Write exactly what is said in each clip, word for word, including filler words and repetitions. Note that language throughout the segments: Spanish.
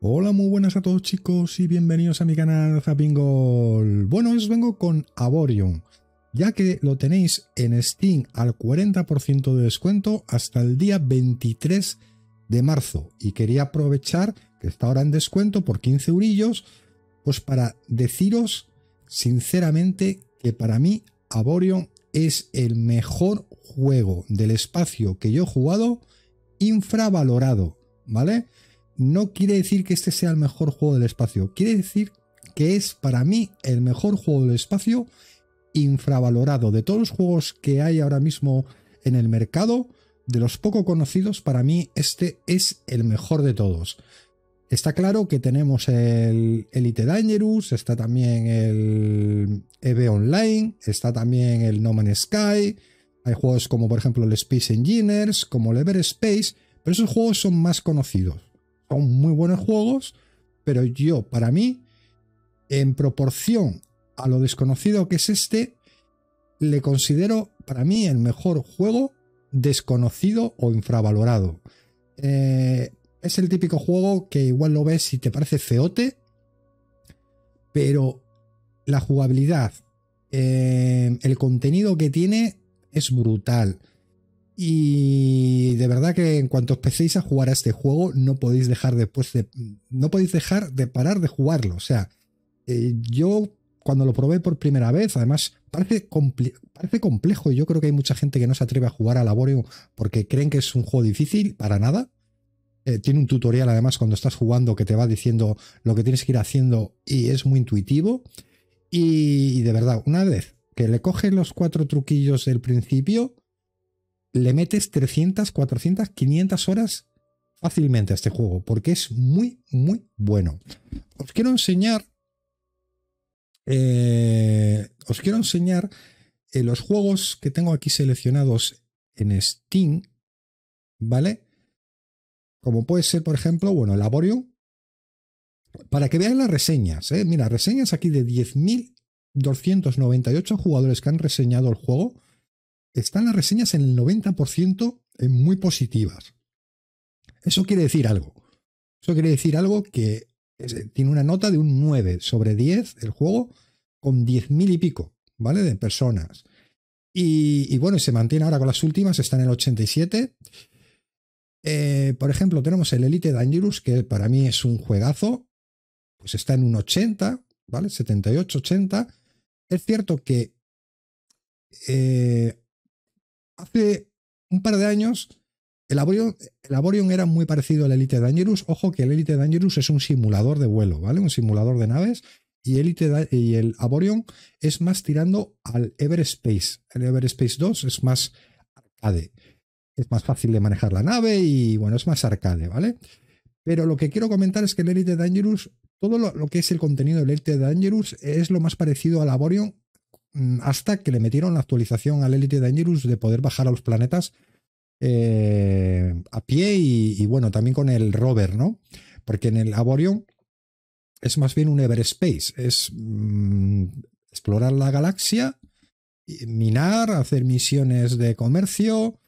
Hola, muy buenas a todos chicos y bienvenidos a mi canal Zapingol. Bueno, os vengo con Aborion, ya que lo tenéis en Steam al cuarenta por ciento de descuento hasta el día veintitrés de marzo. Y quería aprovechar que está ahora en descuento por quince eurillos, pues para deciros sinceramente que para mí Aborion es el mejor juego del espacio que yo he jugado, infravalorado, ¿vale? No quiere decir que este sea el mejor juego del espacio, quiere decir que es para mí el mejor juego del espacio infravalorado. De todos los juegos que hay ahora mismo en el mercado, de los poco conocidos, para mí este es el mejor de todos. Está claro que tenemos el Elite Dangerous, está también el EVE Online, está también el No Man's Sky, hay juegos como por ejemplo el Space Engineers, como el Everspace, pero esos juegos son más conocidos. Son muy buenos juegos, pero yo, para mí, en proporción a lo desconocido que es este, le considero para mí el mejor juego desconocido o infravalorado. Eh, es el típico juego que igual lo ves y te parece feote, pero la jugabilidad, eh, el contenido que tiene es brutal. Y de verdad que en cuanto empecéis a jugar a este juego no podéis dejar después de no podéis dejar de parar de jugarlo. O sea, eh, yo cuando lo probé por primera vez, además parece, comple parece complejo y yo creo que hay mucha gente que no se atreve a jugar a Aborion porque creen que es un juego difícil. Para nada. Eh, tiene un tutorial además cuando estás jugando que te va diciendo lo que tienes que ir haciendo y es muy intuitivo. Y, y de verdad, una vez que le coges los cuatro truquillos del principio, le metes trescientas, cuatrocientas, quinientas horas fácilmente a este juego, porque es muy, muy bueno. Os quiero enseñar, eh, os quiero enseñar eh, los juegos que tengo aquí seleccionados en Steam, ¿vale? Como puede ser, por ejemplo, bueno, el Aborion, para que veáis las reseñas, ¿eh? Mira, reseñas aquí de diez mil doscientos noventa y ocho jugadores que han reseñado el juego. Están las reseñas en el noventa por ciento en muy positivas. Eso quiere decir algo. Eso quiere decir algo que es, tiene una nota de un nueve sobre diez el juego con diez mil y pico, ¿vale? De personas. Y, y bueno, se mantiene ahora con las últimas, está en el ochenta y siete. Eh, por ejemplo, tenemos el Elite Dangerous, que para mí es un juegazo, pues está en un ochenta, ¿vale? setenta y ocho, ochenta. Es cierto que eh, hace un par de años el Aborion, el Aborion era muy parecido al Elite Dangerous. Ojo que el Elite Dangerous es un simulador de vuelo, ¿vale? Un simulador de naves. Y, Elite, y el Aborion es más tirando al Everspace. El Everspace dos es más arcade. Es más fácil de manejar la nave y bueno, es más arcade, ¿vale? Pero lo que quiero comentar es que el Elite Dangerous, todo lo, lo que es el contenido del Elite Dangerous es lo más parecido al Aborion, hasta que le metieron la actualización al Elite Dangerous de poder bajar a los planetas eh, a pie y, y bueno, también con el rover, ¿no? Porque en el Aborion es más bien un Everspace, es mmm, explorar la galaxia, minar, hacer misiones de comercio,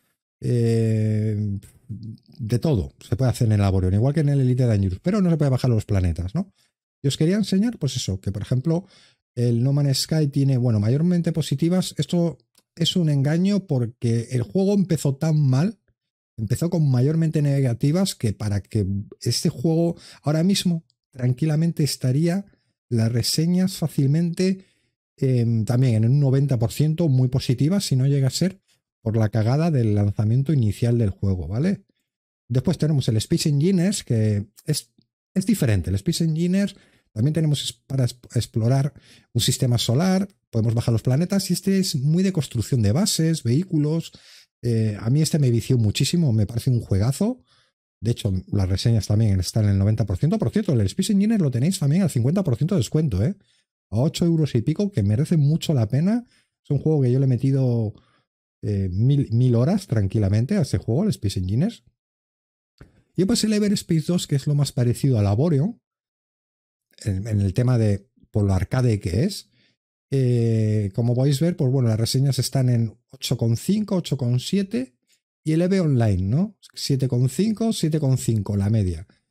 eh, de todo se puede hacer en el Aborion, igual que en el Elite Dangerous, pero no se puede bajar a los planetas, ¿no? Y os quería enseñar, pues eso, que por ejemplo el No Man's Sky tiene, bueno, mayormente positivas. Esto es un engaño porque el juego empezó tan mal, empezó con mayormente negativas, que para que este juego ahora mismo tranquilamente estaría las reseñas fácilmente eh, también en un noventa por ciento muy positivas, si no llega a ser por la cagada del lanzamiento inicial del juego, ¿vale? Después tenemos el Space Engineers, que es, es diferente. El Space Engineers también tenemos para explorar un sistema solar, podemos bajar los planetas y este es muy de construcción de bases, vehículos. Eh, a mí este me vició muchísimo, me parece un juegazo. De hecho, las reseñas también están en el noventa por ciento. Por cierto, el Space Engineer lo tenéis también al cincuenta por ciento de descuento, ¿eh? A ocho euros y pico, que merece mucho la pena. Es un juego que yo le he metido eh, mil, mil horas tranquilamente a este juego, el Space Engineers. Y pues el Everspace dos, que es lo más parecido al Aborion, En, en el tema de por lo arcade que es. Eh, como podéis ver, pues bueno, las reseñas están en ocho coma cinco, ocho coma siete y el EVE Online, ¿no? siete coma cinco, siete coma cinco la media.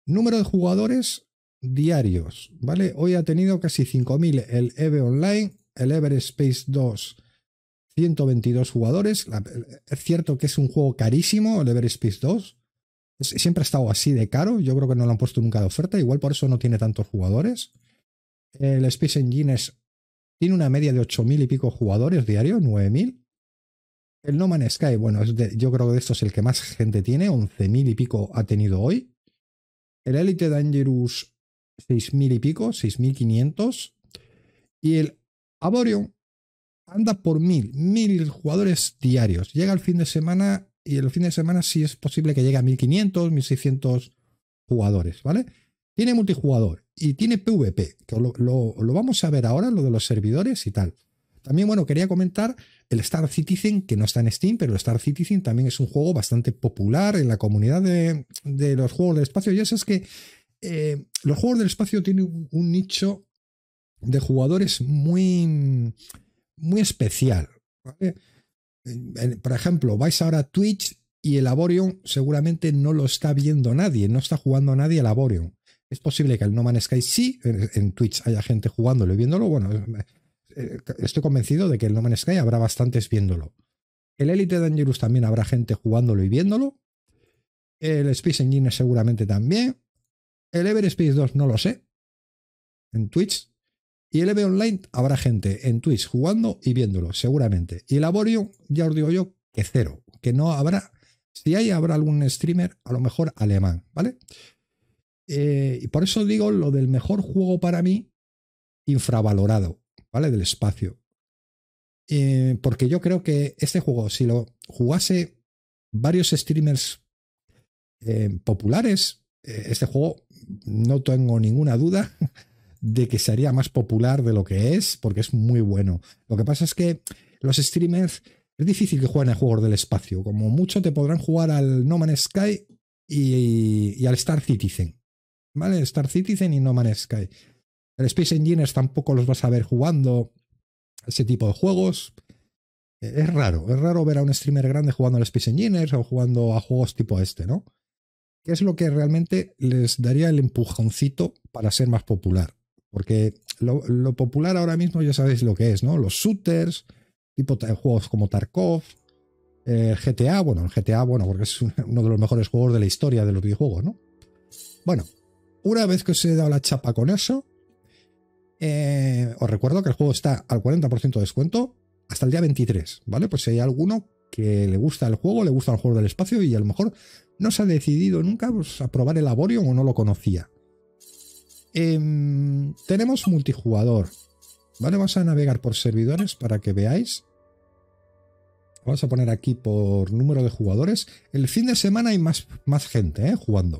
Número de jugadores diarios, ¿vale? Hoy ha tenido casi cinco mil el EVE Online, el Everspace dos, ciento veintidós jugadores. La, es cierto que es un juego carísimo, el Everspace dos. Es, siempre ha estado así de caro. Yo creo que no lo han puesto nunca de oferta. Igual por eso no tiene tantos jugadores. El Space Engine es, tiene una media de ocho mil y pico jugadores diarios, nueve mil. El No Man's Sky, bueno, es de, yo creo que de estos es el que más gente tiene, once mil y pico ha tenido hoy. El Elite Dangerous, seis mil y pico, seis mil quinientos. Y el Aborion anda por mil, mil jugadores diarios. Llega el fin de semana y el fin de semana sí es posible que llegue a mil quinientos, mil seiscientos jugadores, ¿vale? Tiene multijugador y tiene PvP, que lo, lo, lo vamos a ver ahora, lo de los servidores y tal. También, bueno, quería comentar el Star Citizen, que no está en Steam, pero el Star Citizen también es un juego bastante popular en la comunidad de, de los juegos del espacio. Y eso es que eh, los juegos del espacio tienen un, un nicho de jugadores muy, muy especial, ¿vale? Por ejemplo, vais ahora a Twitch y el Aborion seguramente no lo está viendo nadie, no está jugando nadie al Aborion. Es posible que el No Man's Sky sí, en, en Twitch haya gente jugándolo y viéndolo. Bueno, estoy convencido de que el No Man's Sky habrá bastantes viéndolo. El Elite Dangerous también habrá gente jugándolo y viéndolo. El Space Engine seguramente también. El Everspace dos no lo sé. En Twitch. Y el EVE Online habrá gente en Twitch jugando y viéndolo, seguramente. Y el Aborion, ya os digo yo, que cero. Que no habrá. Si hay, habrá algún streamer, a lo mejor alemán, ¿vale? Eh, y por eso digo lo del mejor juego para mí, infravalorado, ¿vale? Del espacio. Eh, porque yo creo que este juego, si lo jugase varios streamers eh, populares, eh, este juego no tengo ninguna duda de que sería más popular de lo que es, porque es muy bueno. Lo que pasa es que los streamers, es difícil que jueguen a juegos del espacio. Como mucho te podrán jugar al No Man's Sky y, y al Star Citizen, ¿vale? Star Citizen y No Man's Sky. El Space Engineers tampoco los vas a ver jugando ese tipo de juegos. Es raro, es raro ver a un streamer grande jugando al Space Engineers o jugando a juegos tipo este, ¿no? ¿Qué es lo que realmente les daría el empujoncito para ser más popular? Porque lo, lo popular ahora mismo ya sabéis lo que es, ¿no? Los shooters, tipo juegos como Tarkov, el G T A, bueno, el G T A, bueno, porque es uno de los mejores juegos de la historia de los videojuegos, ¿no? Bueno, una vez que os he dado la chapa con eso, eh, os recuerdo que el juego está al cuarenta por ciento de descuento hasta el día veintitrés, ¿vale? Pues si hay alguno que le gusta el juego, le gusta el juego del espacio y a lo mejor no se ha decidido nunca pues, a probar el Aborion o no lo conocía. Eh, tenemos multijugador, ¿vale? Vamos a navegar por servidores para que veáis. Vamos a poner aquí por número de jugadores. El fin de semana hay más, más gente ¿eh? jugando.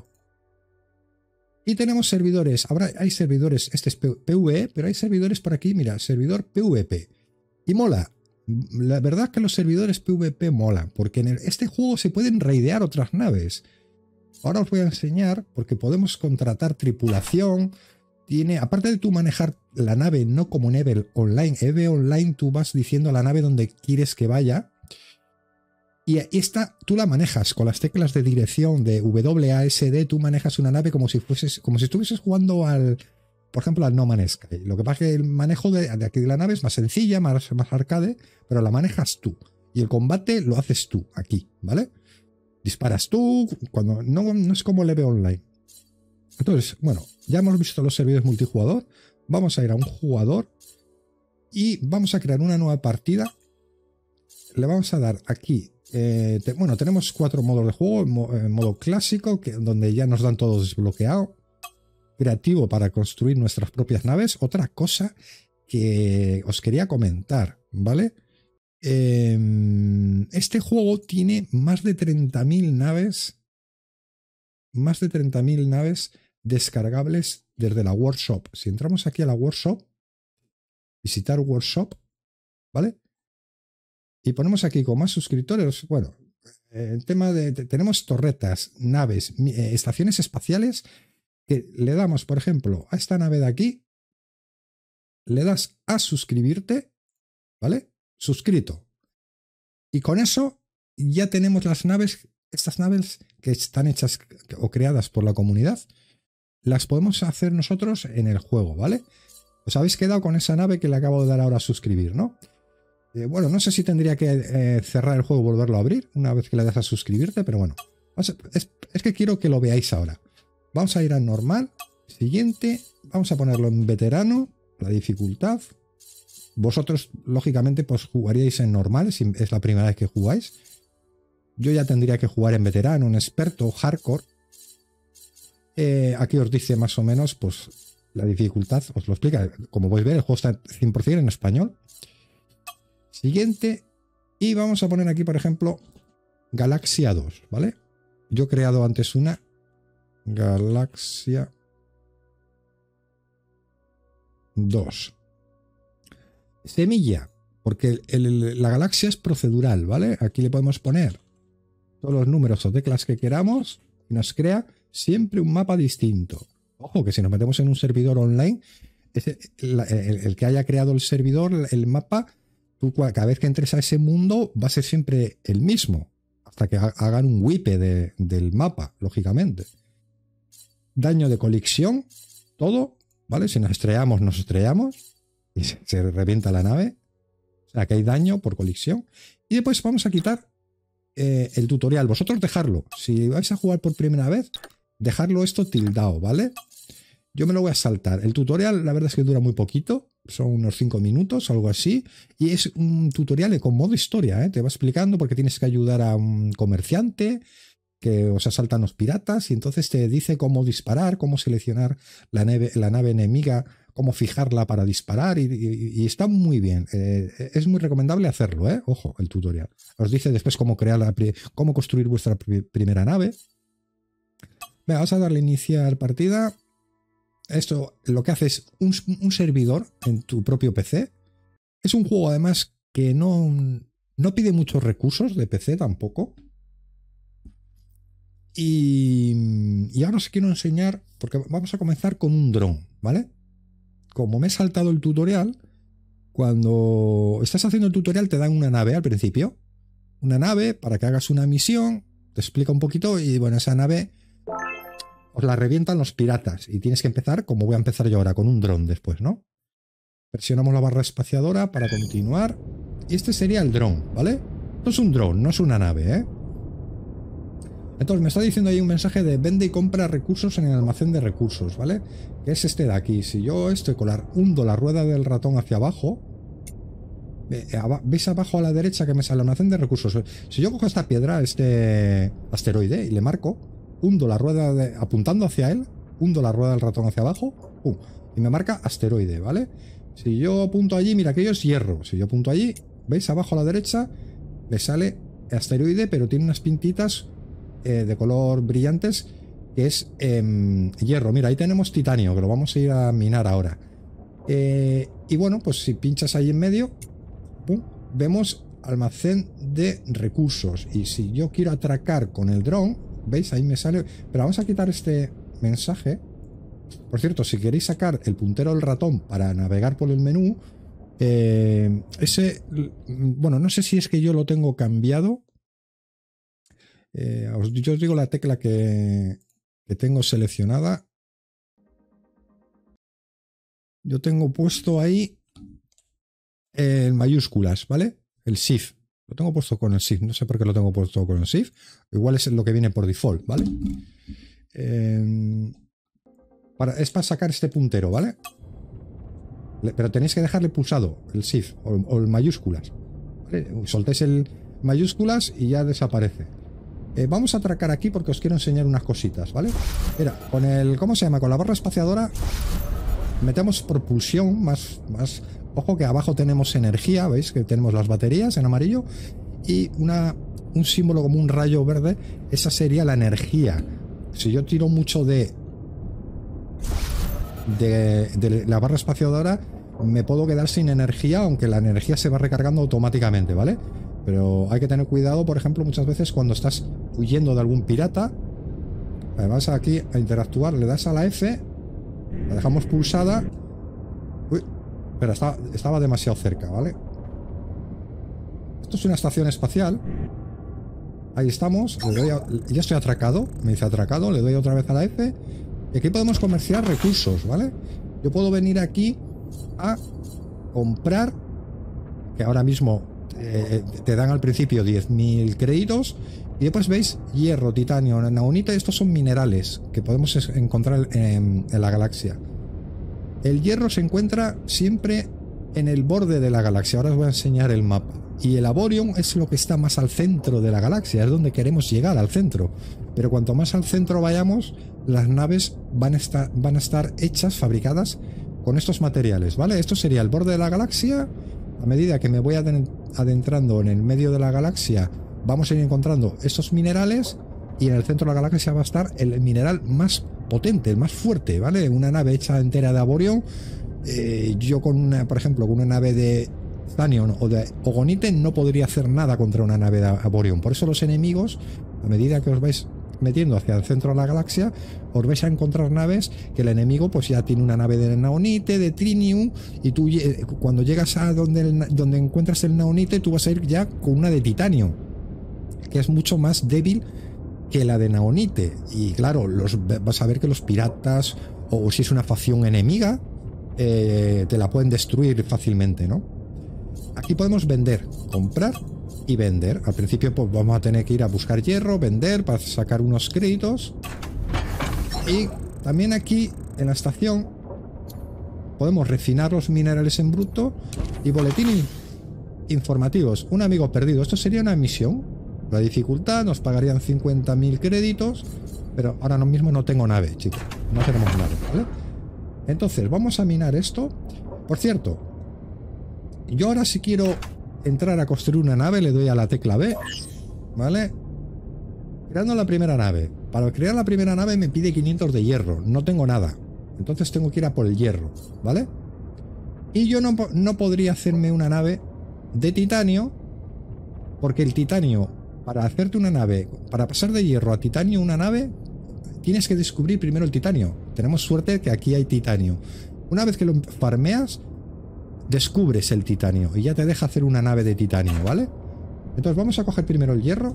Y tenemos servidores. Habrá, hay servidores, este es PvE, pero hay servidores por aquí, mira, servidor PvP. Y mola. La verdad es que los servidores PvP molan, porque en el, este juego se pueden raidear otras naves. Ahora os voy a enseñar, porque podemos contratar tripulación. Tiene, aparte de tú manejar la nave, no como en EVE Online. EVE Online tú vas diciendo a la nave donde quieres que vaya. Y esta tú la manejas con las teclas de dirección de W A S D. Tú manejas una nave como si fueses, como si estuvieses jugando al, por ejemplo, al No Man's Sky. Lo que pasa es que el manejo de, de aquí de la nave es más sencilla, más, más arcade, pero la manejas tú. Y el combate lo haces tú aquí, ¿vale? Disparas tú, cuando no, no es como el EVE Online. Entonces, bueno, ya hemos visto los servidores multijugador. Vamos a ir a un jugador y vamos a crear una nueva partida. Le vamos a dar aquí. Eh, te, bueno, tenemos cuatro modos de juego. Mo, eh, modo clásico, que, donde ya nos dan todo desbloqueado. Creativo para construir nuestras propias naves. Otra cosa que os quería comentar, ¿vale? Eh, este juego tiene más de treinta mil naves. Más de treinta mil naves descargables desde la workshop. Si entramos aquí a la workshop, visitar workshop, ¿vale? Y ponemos aquí con más suscriptores, bueno, el tema de, de tenemos torretas, naves, eh, estaciones espaciales, que le damos, por ejemplo, a esta nave de aquí, le das a suscribirte, ¿vale? Suscrito. Y con eso ya tenemos las naves, estas naves que están hechas o creadas por la comunidad, las podemos hacer nosotros en el juego, ¿vale? Os habéis quedado con esa nave que le acabo de dar ahora a suscribir, ¿no? Eh, bueno, no sé si tendría que eh, cerrar el juego y volverlo a abrir una vez que le das a suscribirte, pero bueno. Es, es que quiero que lo veáis ahora. Vamos a ir a normal. Siguiente. Vamos a ponerlo en veterano. La dificultad. Vosotros, lógicamente, pues jugaríais en normal si es la primera vez que jugáis. Yo ya tendría que jugar en veterano, en experto, hardcore. Eh, aquí os dice más o menos, pues, la dificultad. Os lo explica. Como podéis ver, el juego está cien por cien en español. Siguiente. Y vamos a poner aquí, por ejemplo, Galaxia dos, ¿vale? Yo he creado antes una Galaxia dos. Semilla, porque el, el, la galaxia es procedural, ¿vale? Aquí le podemos poner todos los números o teclas que queramos y nos crea siempre un mapa distinto. Ojo, que si nos metemos en un servidor online, ese, el, el, el que haya creado el servidor, el mapa, tú cada vez que entres a ese mundo va a ser siempre el mismo. Hasta que hagan un wipe de, del mapa, lógicamente. Daño de colisión, todo, ¿vale? Si nos estrellamos, nos estrellamos y se, se revienta la nave. O sea, que hay daño por colisión. Y después vamos a quitar eh, el tutorial. Vosotros dejarlo. Si vais a jugar por primera vez, dejarlo esto tildado, ¿vale? Yo me lo voy a saltar. El tutorial, la verdad es que dura muy poquito. Son unos cinco minutos, algo así. Y es un tutorial con modo historia, ¿eh? Te va explicando porque tienes que ayudar a un comerciante que os asaltan los piratas y entonces te dice cómo disparar, cómo seleccionar la nave, la nave enemiga, cómo fijarla para disparar y, y, y está muy bien. Eh, es muy recomendable hacerlo, ¿eh? Ojo, el tutorial. Os dice después cómo crear la, cómo construir vuestra primera nave. Venga, vamos a darle a iniciar partida. Esto lo que hace es un, un servidor en tu propio P C. Es un juego además que no, no pide muchos recursos de P C tampoco. Y, y ahora os quiero enseñar, porque vamos a comenzar con un dron, ¿vale? Como me he saltado el tutorial, cuando estás haciendo el tutorial te dan una nave al principio. Una nave para que hagas una misión, te explica un poquito y bueno, esa nave os la revientan los piratas y tienes que empezar, como voy a empezar yo ahora, con un dron después, ¿no? Presionamos la barra espaciadora para continuar. Y este sería el dron, ¿vale? Esto es un dron, no es una nave, ¿eh? Entonces me está diciendo ahí un mensaje de vende y compra recursos en el almacén de recursos, ¿vale? Que es este de aquí. Si yo estoy con la, hundo la rueda del ratón hacia abajo, ¿veis abajo a la derecha que me sale el almacén de recursos? Si yo cojo esta piedra, este asteroide, y le marco, hundo la rueda de, apuntando hacia él, hundo la rueda del ratón hacia abajo, pum, y me marca asteroide, ¿vale? Si yo apunto allí, mira, aquello es hierro. Si yo apunto allí, ¿veis abajo a la derecha? Le sale asteroide, pero tiene unas pintitas eh, de color brillantes, que es eh, hierro. Mira, ahí tenemos titanio, que lo vamos a ir a minar ahora. Eh, y bueno, pues si pinchas ahí en medio, pum, vemos almacén de recursos. Y si yo quiero atracar con el dron, ¿veis? Ahí me sale. Pero vamos a quitar este mensaje. Por cierto, si queréis sacar el puntero del ratón para navegar por el menú, eh, ese, bueno, no sé si es que yo lo tengo cambiado. Eh, os, yo os digo la tecla que, que tengo seleccionada. Yo tengo puesto ahí en mayúsculas, ¿vale? El Shift. Lo tengo puesto con el Shift. No sé por qué lo tengo puesto con el Shift. Igual es lo que viene por default, ¿vale? Eh, para, es para sacar este puntero, ¿vale? Pero tenéis que dejarle pulsado el Shift o, o el mayúsculas, ¿vale? Soltéis el mayúsculas y ya desaparece. Eh, vamos a atracar aquí porque os quiero enseñar unas cositas, ¿vale? Mira, con el... ¿Cómo se llama? Con la barra espaciadora metemos propulsión más... más ojo que abajo tenemos energía, ¿veis? Que tenemos las baterías en amarillo y una, un símbolo como un rayo verde. Esa sería la energía. Si yo tiro mucho de, de, de la barra espaciadora, me puedo quedar sin energía, aunque la energía se va recargando automáticamente, ¿vale? Pero hay que tener cuidado, por ejemplo, muchas veces cuando estás huyendo de algún pirata, vas aquí a interactuar, le das a la F, la dejamos pulsada. Uy, pero estaba, estaba demasiado cerca, ¿vale? Esto es una estación espacial. Ahí estamos. Le doy a, ya estoy atracado. Me dice atracado. Le doy otra vez a la F. Y aquí podemos comerciar recursos, ¿vale? Yo puedo venir aquí a comprar, que ahora mismo eh, te dan al principio diez mil créditos. Y después veis hierro, titanio, naonita. Estos son minerales que podemos encontrar en, en la galaxia. El hierro se encuentra siempre en el borde de la galaxia. Ahora os voy a enseñar el mapa. Y el Aborion es lo que está más al centro de la galaxia. Es donde queremos llegar, al centro. Pero cuanto más al centro vayamos, las naves van a estar, van a estar hechas, fabricadas con estos materiales, ¿vale? Esto sería el borde de la galaxia. A medida que me voy adentrando en el medio de la galaxia, vamos a ir encontrando estos minerales. Y en el centro de la galaxia va a estar el mineral más potente, el más fuerte, ¿vale? Una nave hecha entera de Aborion. Eh, yo con una, por ejemplo, con una nave de Thanion o de Ogonite no podría hacer nada contra una nave de Aborion. Por eso los enemigos, a medida que os vais metiendo hacia el centro de la galaxia, os vais a encontrar naves que el enemigo pues ya tiene una nave de Naonite, de Trinium, y tú cuando llegas a donde, el, donde encuentras el Naonite, tú vas a ir ya con una de titanio, que es mucho más débil que la de Naonite. Y claro, los, vas a ver que los piratas, o, o si es una facción enemiga, eh, te la pueden destruir fácilmente, ¿no? Aquí podemos vender, comprar y vender. Al principio pues vamos a tener que ir a buscar hierro, vender para sacar unos créditos. Y también aquí en la estación podemos refinar los minerales en bruto. Y boletín informativos. Un amigo perdido. Esto sería una misión. La dificultad nos pagarían cincuenta mil créditos. Pero ahora mismo no tengo nave, chicos. No tenemos nave, ¿vale? Entonces vamos a minar esto. Por cierto, yo ahora si quiero entrar a construir una nave, le doy a la tecla B, ¿vale? Creando la primera nave. Para crear la primera nave me pide quinientos de hierro. No tengo nada. Entonces tengo que ir a por el hierro, ¿vale? Y yo no, no podría hacerme una nave de titanio, porque el titanio, para hacerte una nave, para pasar de hierro a titanio una nave, tienes que descubrir primero el titanio. Tenemos suerte que aquí hay titanio. Una vez que lo farmeas, descubres el titanio y ya te deja hacer una nave de titanio, ¿vale? Entonces vamos a coger primero el hierro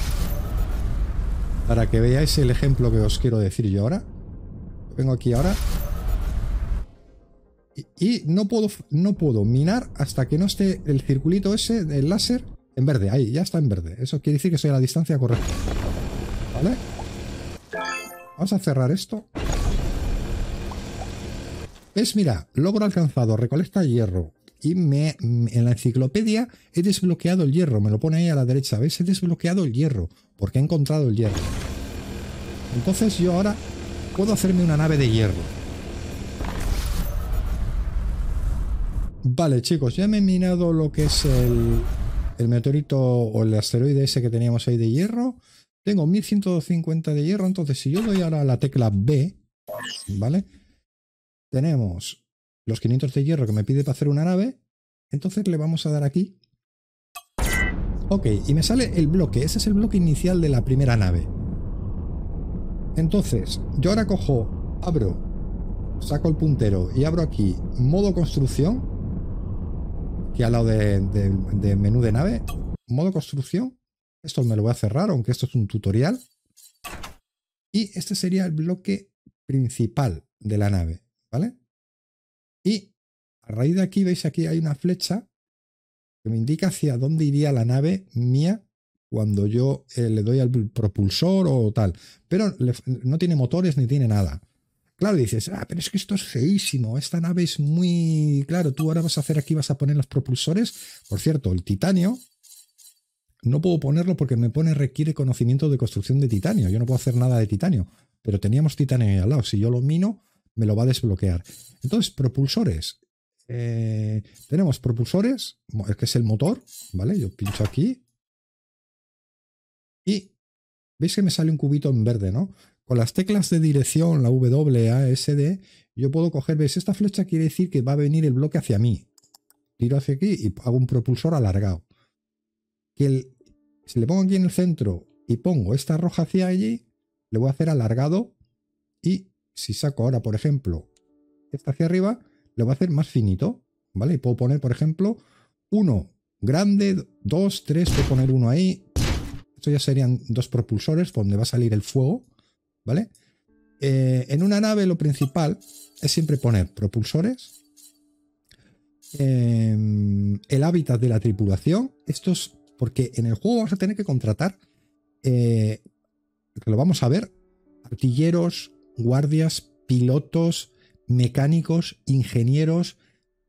para que veáis el ejemplo que os quiero decir yo ahora. Vengo aquí ahora y, y no puedo no puedo minar hasta que no esté el circulito ese del láser en verde. Ahí, ya está en verde. Eso quiere decir que estoy a la distancia correcta, ¿vale? Vamos a cerrar esto. ¿Ves? Mira, logro alcanzado, recolecta hierro. Y me, en la enciclopedia he desbloqueado el hierro. Me lo pone ahí a la derecha. ¿Ves? He desbloqueado el hierro. Porque he encontrado el hierro. Entonces yo ahora puedo hacerme una nave de hierro. Vale, chicos. Ya me he minado lo que es el, el meteorito o el asteroide ese que teníamos ahí de hierro. Tengo mil ciento cincuenta de hierro. Entonces si yo doy ahora a la tecla B, ¿vale? Tenemos los quinientos de hierro que me pide para hacer una nave. Entonces le vamos a dar aquí. Ok, y me sale el bloque. Ese es el bloque inicial de la primera nave. Entonces, yo ahora cojo, abro, saco el puntero y abro aquí modo construcción. Aquí al lado de, de, de menú de nave. Modo construcción. Esto me lo voy a cerrar, aunque esto es un tutorial. Y este sería el bloque principal de la nave, ¿vale? Y a raíz de aquí, veis aquí hay una flecha que me indica hacia dónde iría la nave mía cuando yo eh, le doy al propulsor o tal. Pero le, no tiene motores ni tiene nada. Claro, dices, ah, pero es que esto es feísimo. Esta nave es muy... Claro, tú ahora vas a hacer aquí, vas a poner los propulsores. Por cierto, el titanio no puedo ponerlo porque me pone requiere conocimiento de construcción de titanio. Yo no puedo hacer nada de titanio. Pero teníamos titanio ahí al lado. Si yo lo mino, me lo va a desbloquear. Entonces, propulsores. Eh, tenemos propulsores, que es el motor, ¿vale? Yo pincho aquí. Y veis que me sale un cubito en verde, ¿no? Con las teclas de dirección, la W, A, S, D, yo puedo coger, ¿ves? Esta flecha quiere decir que va a venir el bloque hacia mí. Tiro hacia aquí y hago un propulsor alargado. Que el, si le pongo aquí en el centro y pongo esta roja hacia allí, le voy a hacer alargado. Y si saco ahora, por ejemplo, esta hacia arriba, le voy a hacer más finito, ¿vale? Y puedo poner, por ejemplo, uno grande, dos, tres, puedo poner uno ahí. Esto ya serían dos propulsores por donde va a salir el fuego, ¿vale? Eh, en una nave lo principal es siempre poner propulsores, eh, el hábitat de la tripulación. Esto es porque en el juego vamos a tener que contratar, eh, que lo vamos a ver, artilleros, guardias, pilotos, mecánicos, ingenieros,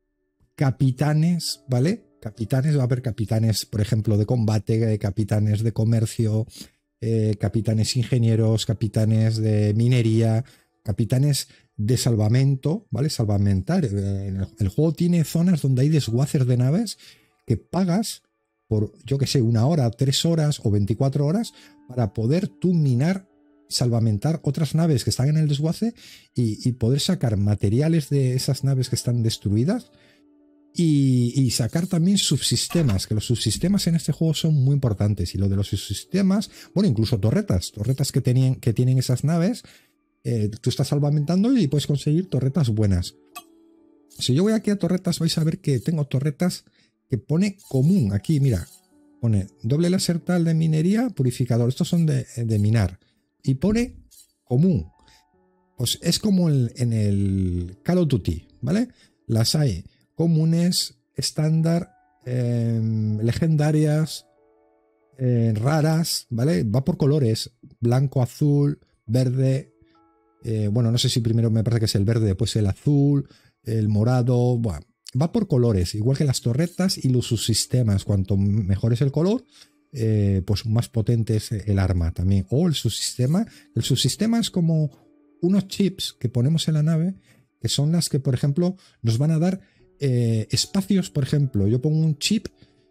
capitanes, ¿vale? Capitanes, va a haber capitanes, por ejemplo, de combate, capitanes de comercio, eh, capitanes ingenieros, capitanes de minería, capitanes de salvamento, ¿vale? Salvamentar. El, el juego tiene zonas donde hay desguaces de naves que pagas por, yo que sé, una hora, tres horas o veinticuatro horas para poder tú minar, salvamentar otras naves que están en el desguace y, y poder sacar materiales de esas naves que están destruidas. Y, y sacar también subsistemas, que los subsistemas en este juego son muy importantes. Y lo de los subsistemas, bueno, incluso torretas, torretas que, tenían, que tienen esas naves, eh, tú estás salvamentando y puedes conseguir torretas buenas. Si yo voy aquí a torretas, vais a ver que tengo torretas que pone común. Aquí, mira, pone doble láser tal de minería, purificador. Estos son de, de minar. Y pone común. Pues es como el, en el Call of Duty, ¿vale? Las hay comunes, estándar, eh, legendarias, eh, raras, ¿vale? Va por colores, blanco, azul, verde, eh, bueno, no sé si primero me parece que es el verde, después el azul, el morado, bueno, va por colores, igual que las torretas y los subsistemas. Cuanto mejor es el color, eh, pues más potente es el arma también, o el subsistema. El subsistema es como unos chips que ponemos en la nave, que son las que, por ejemplo, nos van a dar Eh, espacios. Por ejemplo, yo pongo un chip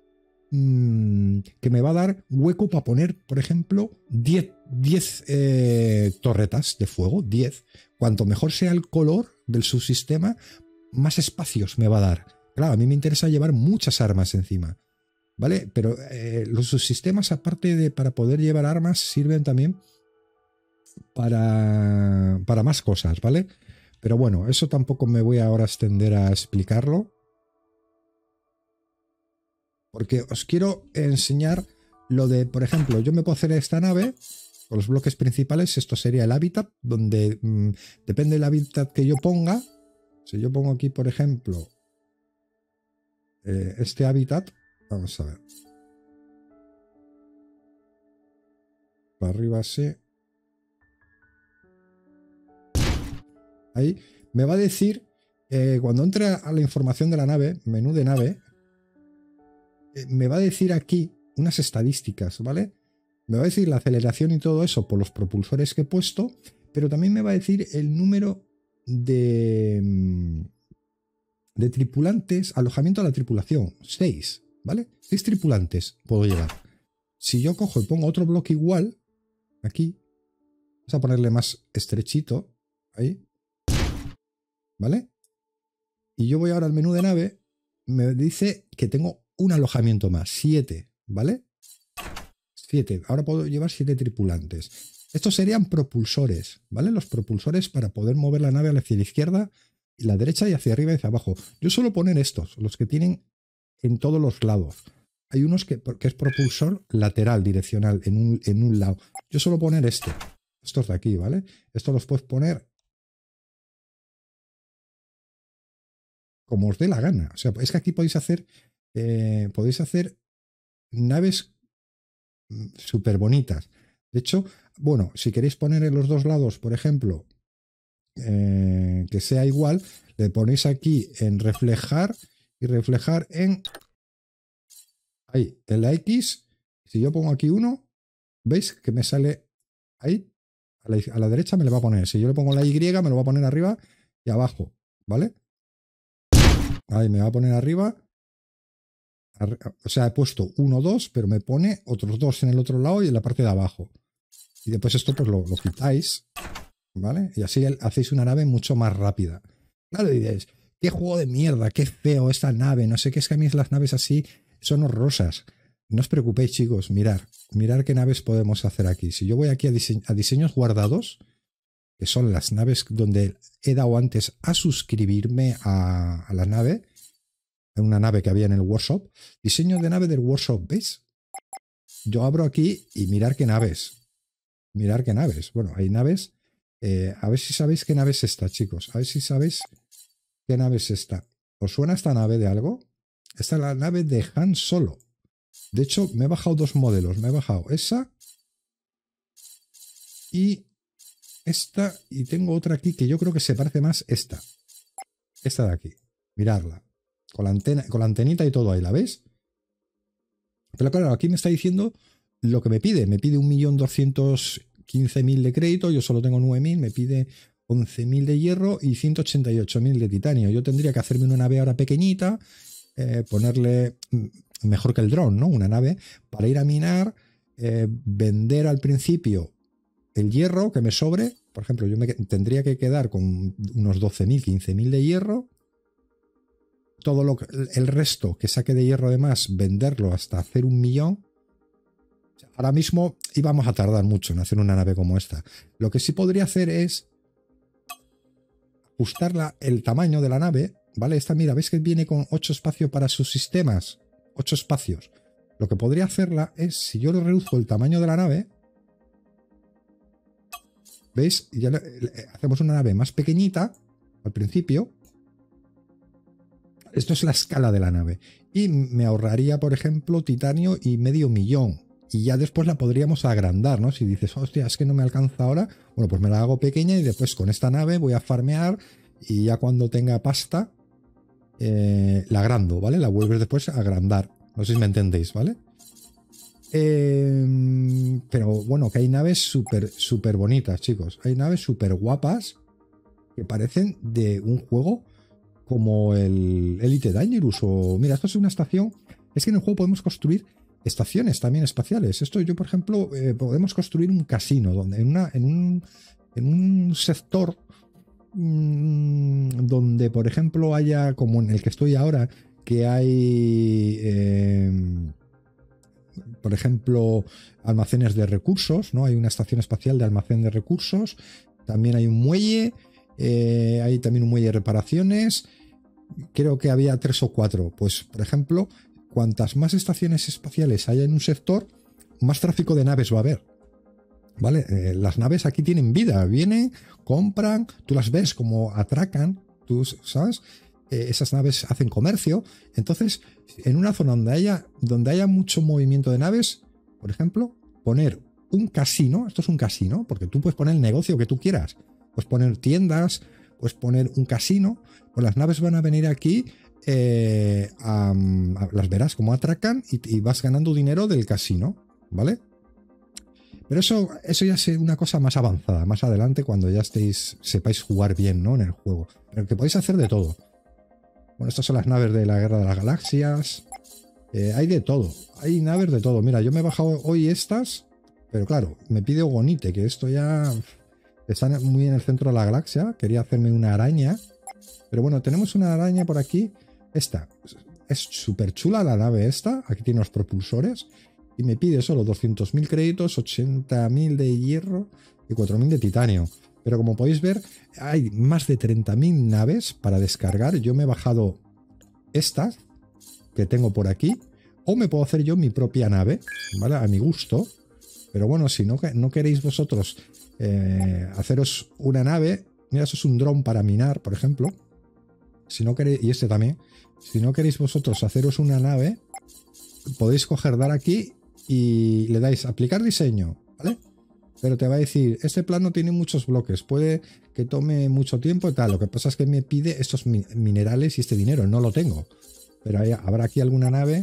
mmm, que me va a dar hueco para poner, por ejemplo, diez eh, torretas de fuego, diez. Cuanto mejor sea el color del subsistema, más espacios me va a dar. Claro, a mí me interesa llevar muchas armas encima, ¿vale? Pero eh, los subsistemas, aparte de para poder llevar armas, sirven también para, para más cosas, ¿vale? Pero bueno, eso tampoco me voy ahora a extender a explicarlo, porque os quiero enseñar lo de, por ejemplo, yo me puedo hacer esta nave con los bloques principales. Esto sería el hábitat, donde mmm, depende del hábitat que yo ponga. Si yo pongo aquí, por ejemplo, eh, este hábitat, vamos a ver. Para arriba sí. Ahí me va a decir, eh, cuando entre a la información de la nave, menú de nave, eh, me va a decir aquí unas estadísticas, ¿vale? Me va a decir la aceleración y todo eso por los propulsores que he puesto, pero también me va a decir el número de, de tripulantes, alojamiento a la tripulación, seis, ¿vale? seis tripulantes puedo llevar. Si yo cojo y pongo otro bloque igual, aquí, vamos a ponerle más estrechito, ahí, ¿vale? Y yo voy ahora al menú de nave, me dice que tengo un alojamiento más, siete, ¿vale? siete. Ahora puedo llevar siete tripulantes. Estos serían propulsores, ¿vale? Los propulsores para poder mover la nave hacia la izquierda y la derecha y hacia arriba y hacia abajo. Yo suelo poner estos, los que tienen en todos los lados. Hay unos que, que es propulsor lateral, direccional, en un, en un lado. Yo suelo poner este, estos de aquí, ¿vale? Estos los puedes poner como os dé la gana. O sea, es que aquí podéis hacer, eh, podéis hacer naves súper bonitas. De hecho, bueno, si queréis poner en los dos lados, por ejemplo, eh, que sea igual, le ponéis aquí en reflejar y reflejar en ahí, en la X. Si yo pongo aquí uno, ¿veis que me sale ahí? A la, a la derecha me le va a poner. Si yo le pongo la Y, me lo va a poner arriba y abajo, ¿vale? Ahí me va a poner arriba. O sea, he puesto uno, dos, pero me pone otros dos en el otro lado y en la parte de abajo. Y después esto pues lo, lo quitáis, ¿vale? Y así hacéis una nave mucho más rápida. Claro, diréis, qué juego de mierda, qué feo esta nave, no sé qué, es que a mí las naves así son horrorosas. No os preocupéis, chicos, mirar, mirar qué naves podemos hacer aquí. Si yo voy aquí a, dise a diseños guardados, que son las naves donde he dado antes a suscribirme a, a la nave, en una nave que había en el workshop, diseño de nave del workshop, ¿veis? Yo abro aquí y mirar qué naves. Mirar qué naves. Bueno, hay naves Eh, a ver si sabéis qué nave es esta, chicos. A ver si sabéis qué nave es esta. ¿Os suena esta nave de algo? Esta es la nave de Han Solo. De hecho, me he bajado dos modelos. Me he bajado esa y esta. Y tengo otra aquí que yo creo que se parece más esta. Esta de aquí. Miradla. Con la antena, con la antenita y todo ahí, ¿la veis? Pero claro, aquí me está diciendo lo que me pide. Me pide un millón doscientos quince mil de crédito. Yo solo tengo nueve mil. Me pide once mil de hierro y ciento ochenta y ocho mil de titanio. Yo tendría que hacerme una nave ahora pequeñita. Eh, ponerle mejor que el dron, ¿no? Una nave para ir a minar, eh, vender al principio el hierro que me sobre. Por ejemplo, yo me tendría que quedar con unos doce mil, quince mil de hierro. Todo lo que, el resto que saque de hierro además, venderlo hasta hacer un millón. Ahora mismo íbamos a tardar mucho en hacer una nave como esta. Lo que sí podría hacer es ajustar la, el tamaño de la nave. ¿Vale? Esta, mira, ¿veis que viene con ocho espacios para sus sistemas? ocho espacios. Lo que podría hacerla es, si yo le reduzco el tamaño de la nave, ¿veis? Ya le, le, hacemos una nave más pequeñita al principio. Esto es la escala de la nave. Y me ahorraría, por ejemplo, titanio y medio millón. Y ya después la podríamos agrandar, ¿no? Si dices, hostia, es que no me alcanza ahora. Bueno, pues me la hago pequeña y después con esta nave voy a farmear y ya cuando tenga pasta... Eh, la agrando, ¿vale? La vuelves después a agrandar. No sé si me entendéis, ¿vale? Eh, pero bueno, que hay naves súper, súper bonitas, chicos. Hay naves súper guapas que parecen de un juego como el Elite Dangerous. O mira, esto es una estación. Es que en el juego podemos construir estaciones también espaciales. Esto yo, por ejemplo, eh, podemos construir un casino donde en, una, en, un, en un sector donde, por ejemplo, haya, como en el que estoy ahora, que hay, eh, por ejemplo, almacenes de recursos, ¿no? Hay una estación espacial de almacén de recursos, también hay un muelle, eh, hay también un muelle de reparaciones, creo que había tres o cuatro. Pues, por ejemplo, cuantas más estaciones espaciales haya en un sector, más tráfico de naves va a haber. ¿Vale? Eh, las naves aquí tienen vida, vienen, compran, tú las ves como atracan, tú sabes, eh, esas naves hacen comercio. Entonces, en una zona donde haya, donde haya mucho movimiento de naves, por ejemplo, poner un casino, esto es un casino, porque tú puedes poner el negocio que tú quieras, puedes poner tiendas, puedes poner un casino, pues las naves van a venir aquí, eh, a, a, las verás como atracan y, y vas ganando dinero del casino, ¿vale? Pero eso, eso ya es una cosa más avanzada, más adelante, cuando ya estéis, sepáis jugar bien, ¿no? En el juego. Pero que podéis hacer de todo. Bueno, estas son las naves de la Guerra de las Galaxias. Eh, hay de todo. Hay naves de todo. Mira, yo me he bajado hoy estas, pero claro, me pide Ogonite, que esto ya está muy en el centro de la galaxia. Quería hacerme una araña. Pero bueno, tenemos una araña por aquí. Esta. Es súper chula la nave esta. Aquí tiene los propulsores. Y me pide solo doscientos mil créditos, ochenta mil de hierro y cuatro mil de titanio. Pero como podéis ver, hay más de treinta mil naves para descargar. Yo me he bajado estas que tengo por aquí. O me puedo hacer yo mi propia nave, ¿vale? A mi gusto. Pero bueno, si no, no queréis vosotros eh, haceros una nave... Mira, eso es un dron para minar, por ejemplo. Si no queréis... Y este también. Si no queréis vosotros haceros una nave, podéis coger, dar aquí... y le dais aplicar diseño, ¿vale? Pero te va a decir, este plano tiene muchos bloques, puede que tome mucho tiempo y tal. Lo que pasa es que me pide estos minerales y este dinero, no lo tengo. Pero hay, habrá aquí alguna nave.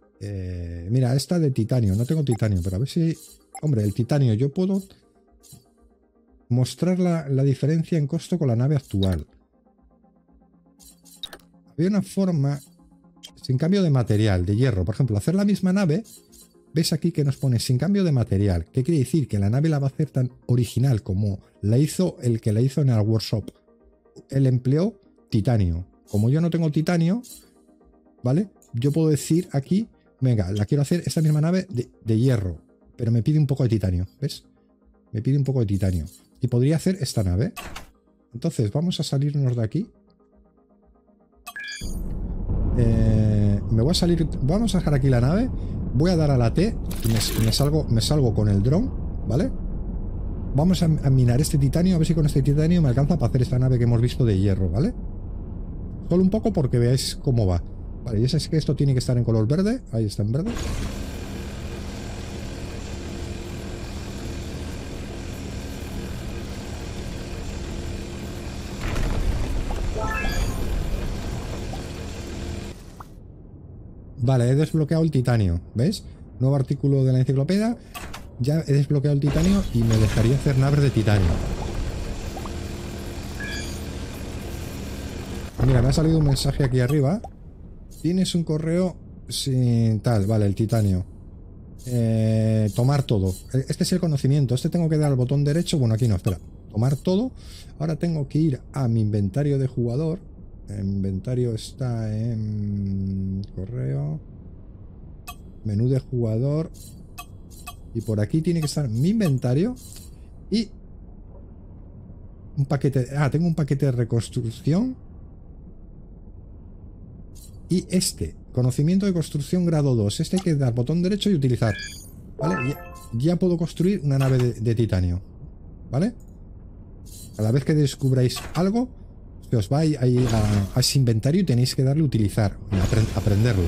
Eh, mira, esta de titanio, no tengo titanio, pero a ver si... Hombre, el titanio, yo puedo mostrar la, la diferencia en costo con la nave actual. Había una forma, sin cambio de material, de hierro, por ejemplo, hacer la misma nave... ¿Ves aquí que nos pone sin cambio de material? ¿Qué quiere decir? Que la nave la va a hacer tan original como la hizo el que la hizo en el workshop. Él empleó titanio. Como yo no tengo titanio, ¿vale? Yo puedo decir aquí, venga, la quiero hacer esta misma nave de, de hierro, pero me pide un poco de titanio, ¿ves? Me pide un poco de titanio. Y podría hacer esta nave. Entonces, vamos a salirnos de aquí. Eh, me voy a salir... Vamos a dejar aquí la nave. Voy a dar a la T y me, me, salgo, me salgo con el dron, ¿vale? Vamos a, a minar este titanio, a ver si con este titanio me alcanza para hacer esta nave que hemos visto de hierro, ¿vale? Solo un poco porque veáis cómo va. Vale, y es que esto tiene que estar en color verde. Ahí está en verde. Vale, he desbloqueado el titanio, ¿veis? Nuevo artículo de la enciclopedia. Ya he desbloqueado el titanio y me dejaría hacer naves de titanio. Mira, me ha salido un mensaje aquí arriba. Tienes un correo sin tal, vale, el titanio. Eh, tomar todo. Este es el conocimiento. Este tengo que dar al botón derecho. Bueno, aquí no, espera. Tomar todo. Ahora tengo que ir a mi inventario de jugador. El inventario está en correo. Menú de jugador. Y por aquí tiene que estar mi inventario. Y un paquete. Ah, tengo un paquete de reconstrucción. Y este, conocimiento de construcción grado dos. Este hay que dar botón derecho y utilizar. ¿Vale? Ya, ya puedo construir una nave de, de titanio. ¿Vale? Cada vez que descubráis algo, que os vais a, a, a ese inventario y tenéis que darle a utilizar, a aprend, aprenderlo.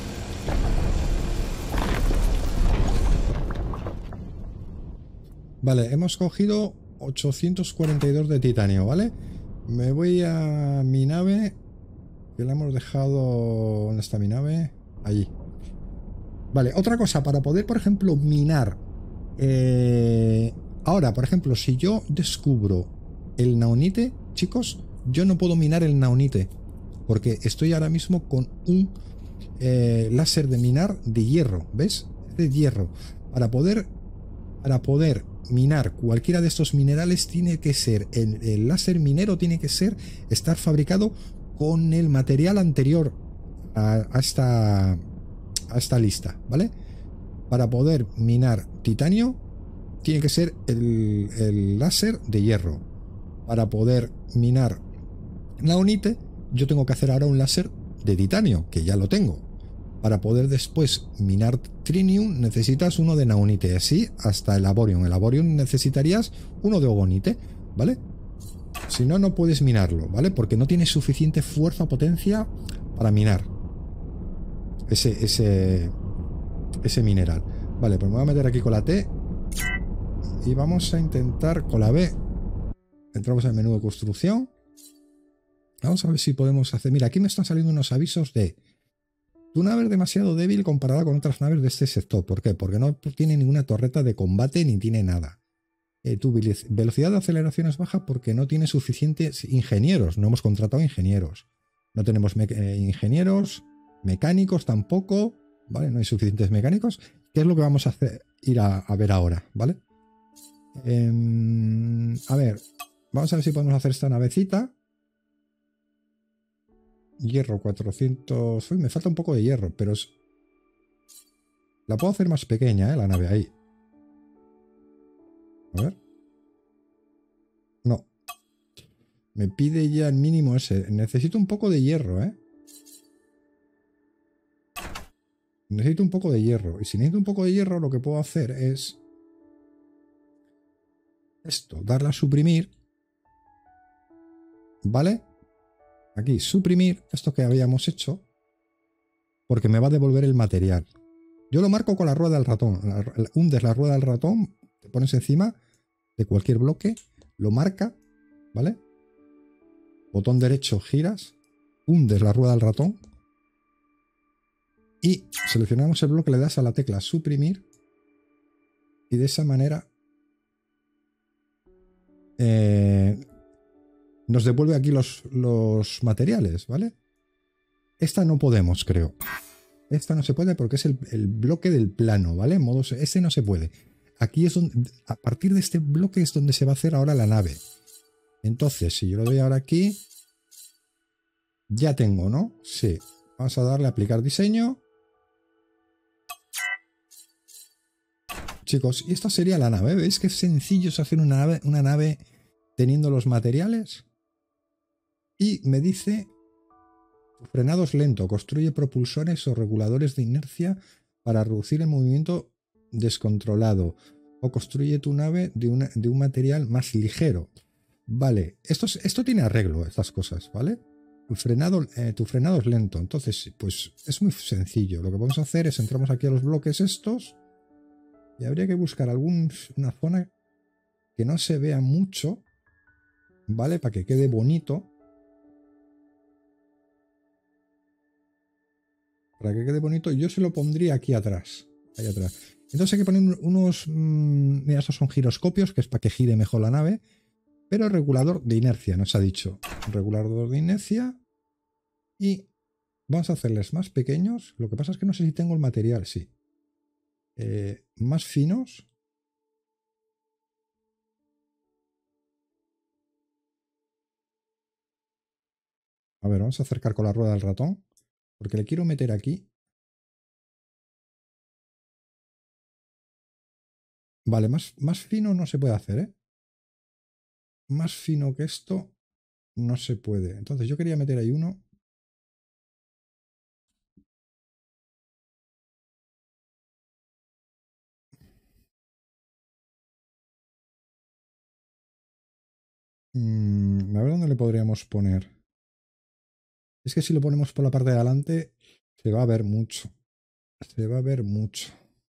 Vale, hemos cogido ochocientos cuarenta y dos de titanio, ¿vale? Me voy a mi nave. Que la hemos dejado... ¿Dónde está mi nave? Allí. Vale, otra cosa, para poder, por ejemplo, minar... Eh, ahora, por ejemplo, si yo descubro el naonite, chicos, yo no puedo minar el naonite. Porque estoy ahora mismo con un eh, láser de minar de hierro, ¿ves? De hierro. Para poder, para poder minar cualquiera de estos minerales tiene que ser... El, el láser minero tiene que ser... Estar fabricado... con el material anterior a, a, esta, a esta lista, ¿vale? Para poder minar titanio tiene que ser el, el láser de hierro. Para poder minar naonite yo tengo que hacer ahora un láser de titanio, que ya lo tengo. Para poder después minar trinium necesitas uno de naonite, así hasta el aborium. El aborium necesitarías uno de ogonite, ¿vale? Si no, no puedes minarlo, ¿vale? Porque no tienes suficiente fuerza o potencia para minar ese, ese, ese mineral. Vale, pues me voy a meter aquí con la T y vamos a intentar con la B. Entramos en el menú de construcción. Vamos a ver si podemos hacer... Mira, aquí me están saliendo unos avisos de... Tu nave es demasiado débil comparada con otras naves de este sector. ¿Por qué? Porque no tiene ninguna torreta de combate ni tiene nada. Eh, tu velocidad de aceleración es baja porque no tiene suficientes ingenieros. No hemos contratado ingenieros. No tenemos me eh, ingenieros, mecánicos tampoco, ¿vale? No hay suficientes mecánicos. ¿Qué es lo que vamos a hacer? Ir a, a ver ahora, ¿vale? Eh, a ver, vamos a ver si podemos hacer esta navecita. Hierro cuatrocientos... Uy, me falta un poco de hierro, pero es... La puedo hacer más pequeña, ¿eh? La nave ahí. A ver. No. Me pide ya el mínimo ese. Necesito un poco de hierro, ¿eh? Necesito un poco de hierro. Y si necesito un poco de hierro, lo que puedo hacer es... Esto, darle a suprimir. ¿Vale? Aquí, suprimir esto que habíamos hecho. Porque me va a devolver el material. Yo lo marco con la rueda del ratón. Hundes la rueda del ratón, te pones encima de cualquier bloque, lo marca, ¿vale? Botón derecho, giras, hundes la rueda del ratón y seleccionamos el bloque, le das a la tecla suprimir y de esa manera eh, nos devuelve aquí los, los materiales, ¿vale? Esta no podemos, creo. Esta no se puede porque es el, el bloque del plano, ¿vale? Modo, este no se puede. Aquí es donde, a partir de este bloque es donde se va a hacer ahora la nave. Entonces, si yo lo doy ahora aquí, ya tengo, ¿no? Sí. Vamos a darle a aplicar diseño. Chicos, y esta sería la nave. ¿Veis qué sencillo es hacer una nave, una nave teniendo los materiales? Y me dice, frenado es lento, construye propulsores o reguladores de inercia para reducir el movimiento descontrolado. o construye tu nave de, una, de un material más ligero. Vale, esto, es, esto tiene arreglo, estas cosas, ¿vale? Tu frenado, eh, tu frenado es lento, entonces pues es muy sencillo. Lo que vamos a hacer es entramos aquí a los bloques estos y habría que buscar alguna zona que no se vea mucho, ¿vale? Para que quede bonito. Para que quede bonito, yo se lo pondría aquí atrás. Ahí atrás. Entonces hay que poner unos... Mmm, mira, estos son giroscopios, que es para que gire mejor la nave. Pero regulador de inercia, nos ha dicho. Regulador de inercia. Y vamos a hacerles más pequeños. Lo que pasa es que no sé si tengo el material, sí. Eh, más finos. A ver, vamos a acercar con la rueda del ratón. Porque le quiero meter aquí. Vale, más, más fino no se puede hacer, ¿eh? Más fino que esto no se puede. Entonces yo quería meter ahí uno. Mm, a ver dónde le podríamos poner. Es que si lo ponemos por la parte de adelante se va a ver mucho. Se va a ver mucho.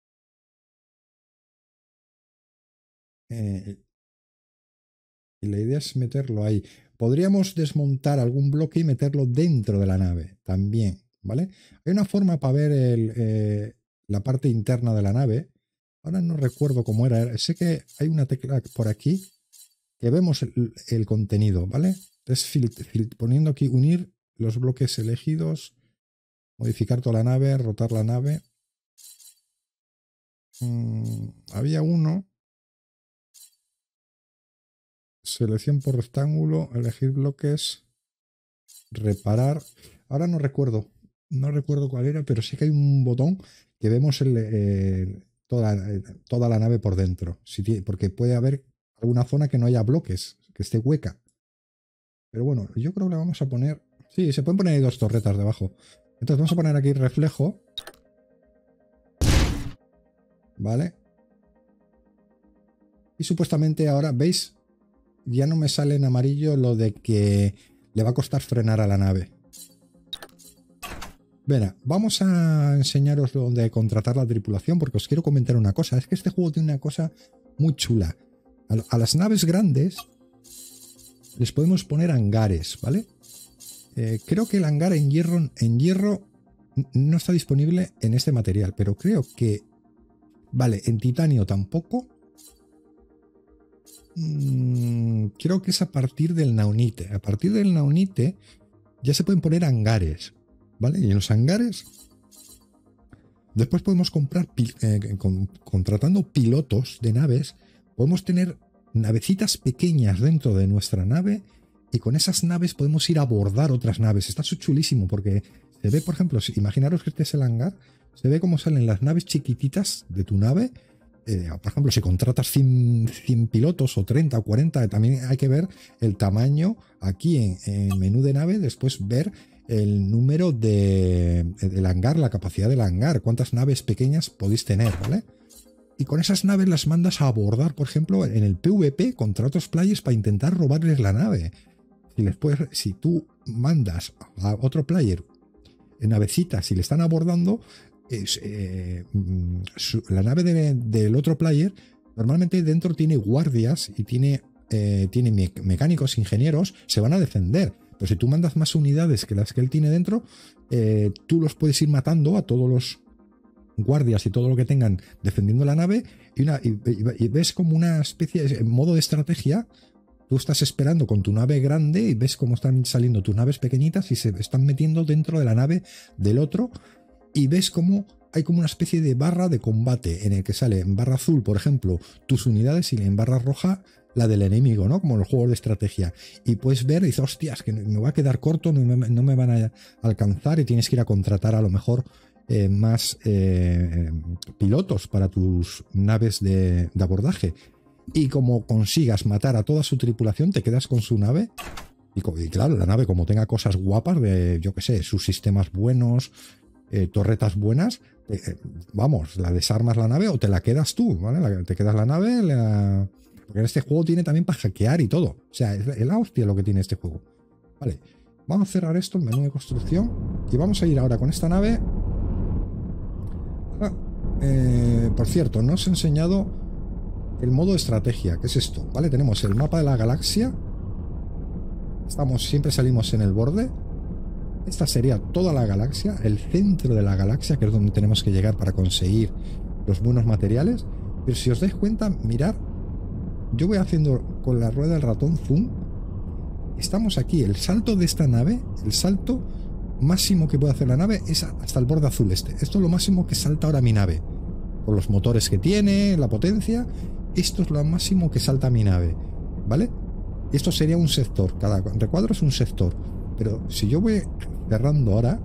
Eh, y la idea es meterlo ahí. Podríamos desmontar algún bloque y meterlo dentro de la nave también, ¿vale? Hay una forma para ver el, eh, la parte interna de la nave. Ahora no recuerdo cómo era. Sé que hay una tecla por aquí que vemos el, el contenido, ¿vale? Entonces, fil, fil, poniendo aquí unir los bloques elegidos, modificar toda la nave, rotar la nave. Mm, había uno. Selección por rectángulo, elegir bloques, reparar. Ahora no recuerdo, no recuerdo cuál era, pero sí que hay un botón que vemos el, eh, toda, eh, toda la nave por dentro. Si tiene, porque puede haber alguna zona que no haya bloques, que esté hueca. Pero bueno, yo creo que le vamos a poner... Sí, se pueden poner ahí dos torretas debajo. Entonces vamos a poner aquí reflejo. ¿Vale? Y supuestamente ahora, ¿veis? Ya no me sale en amarillo lo de que le va a costar frenar a la nave. Verá, vamos a enseñaros dónde contratar la tripulación porque os quiero comentar una cosa. Es que este juego tiene una cosa muy chula. A, a las naves grandes les podemos poner hangares, ¿vale? Eh, creo que el hangar en hierro, en hierro no está disponible en este material, pero creo que... Vale, en titanio tampoco. Mm, creo que es a partir del naunite. A partir del naunite ya se pueden poner hangares, ¿vale? Y en los hangares después podemos comprar, eh, con, contratando pilotos de naves, podemos tener navecitas pequeñas dentro de nuestra nave y con esas naves podemos ir a abordar otras naves. Está chulísimo porque se ve, por ejemplo, si, imaginaros que este es el hangar, se ve cómo salen las naves chiquititas de tu nave. Eh, por ejemplo, si contratas cien, cien pilotos o treinta o cuarenta, también hay que ver el tamaño aquí en, en menú de nave, después ver el número de, del hangar, la capacidad del hangar, cuántas naves pequeñas podéis tener, ¿vale? Y con esas naves las mandas a abordar, por ejemplo, en el PvP contra otros players para intentar robarles la nave. Si, les puedes, si tú mandas a otro player en navecitas y le están abordando, es, eh, su, la nave de, del otro player normalmente dentro tiene guardias y tiene, eh, tiene me mecánicos, ingenieros, se van a defender. Pero si tú mandas más unidades que las que él tiene dentro, eh, tú los puedes ir matando a todos los guardias y todo lo que tengan defendiendo la nave y, una, y, y, y ves como una especie de modo de estrategia. Tú estás esperando con tu nave grande y ves cómo están saliendo tus naves pequeñitas y se están metiendo dentro de la nave del otro y ves cómo hay como una especie de barra de combate en el que sale en barra azul, por ejemplo, tus unidades y en barra roja la del enemigo, ¿no? Como en los juegos de estrategia. Y puedes ver y dices, hostias, que me va a quedar corto, no me, no me van a alcanzar y tienes que ir a contratar a lo mejor eh, más eh, pilotos para tus naves de, de abordaje. Y como consigas matar a toda su tripulación, te quedas con su nave. Y, y claro, la nave como tenga cosas guapas de, yo qué sé, sus sistemas buenos, eh, torretas buenas, eh, vamos, la desarmas la nave o te la quedas tú, ¿vale? La, te quedas la nave, la... porque este juego tiene también para hackear y todo. O sea, es la hostia lo que tiene este juego. Vale, vamos a cerrar esto, el menú de construcción, y vamos a ir ahora con esta nave. Ah, eh, por cierto, no os he enseñado el modo estrategia. ¿Qué es esto? Vale, tenemos el mapa de la galaxia. Estamos, siempre salimos en el borde. Esta sería toda la galaxia, el centro de la galaxia, que es donde tenemos que llegar para conseguir los buenos materiales. Pero si os dais cuenta, mirad, yo voy haciendo con la rueda del ratón zoom. Estamos aquí, el salto de esta nave, el salto máximo que puede hacer la nave es hasta el borde azul este. Esto es lo máximo que salta ahora mi nave. Por los motores que tiene, la potencia, esto es lo máximo que salta mi nave, ¿vale? Esto sería un sector, cada recuadro es un sector. Pero si yo voy cerrando ahora,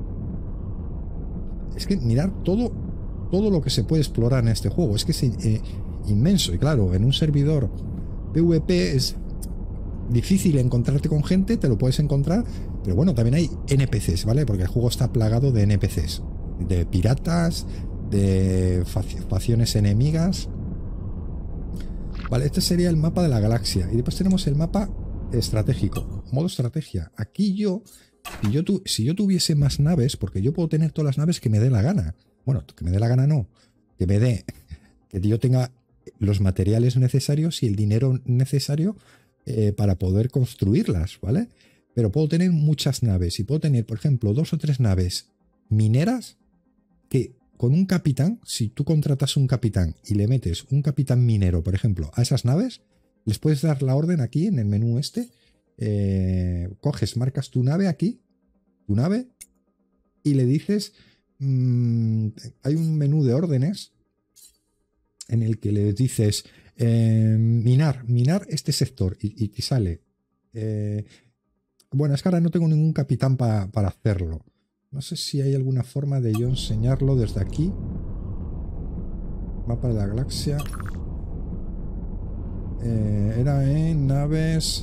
es que mirar todo, todo lo que se puede explorar en este juego, es que es eh, inmenso. Y claro, en un servidor PvP es difícil encontrarte con gente, te lo puedes encontrar, pero bueno, también hay N P Cs, ¿vale? Porque el juego está plagado de N P Cs, de piratas, de facciones enemigas. Vale, este sería el mapa de la galaxia. Y después tenemos el mapa estratégico, modo estrategia. Aquí yo, si yo, tu, si yo tuviese más naves, porque yo puedo tener todas las naves que me dé la gana. Bueno, que me dé la gana no, que me dé, que yo tenga los materiales necesarios y el dinero necesario eh, para poder construirlas, ¿vale? Pero puedo tener muchas naves y puedo tener, por ejemplo, dos o tres naves mineras que con un capitán, si tú contratas un capitán y le metes un capitán minero, por ejemplo, a esas naves, les puedes dar la orden aquí en el menú este. Eh, coges, marcas tu nave aquí, tu nave, y le dices, mmm, hay un menú de órdenes en el que le dices eh, minar, minar este sector, y, y te sale. Eh, bueno, es que ahora no tengo ningún capitán pa, para hacerlo. No sé si hay alguna forma de yo enseñarlo desde aquí. Mapa de la galaxia. Eh, era en naves.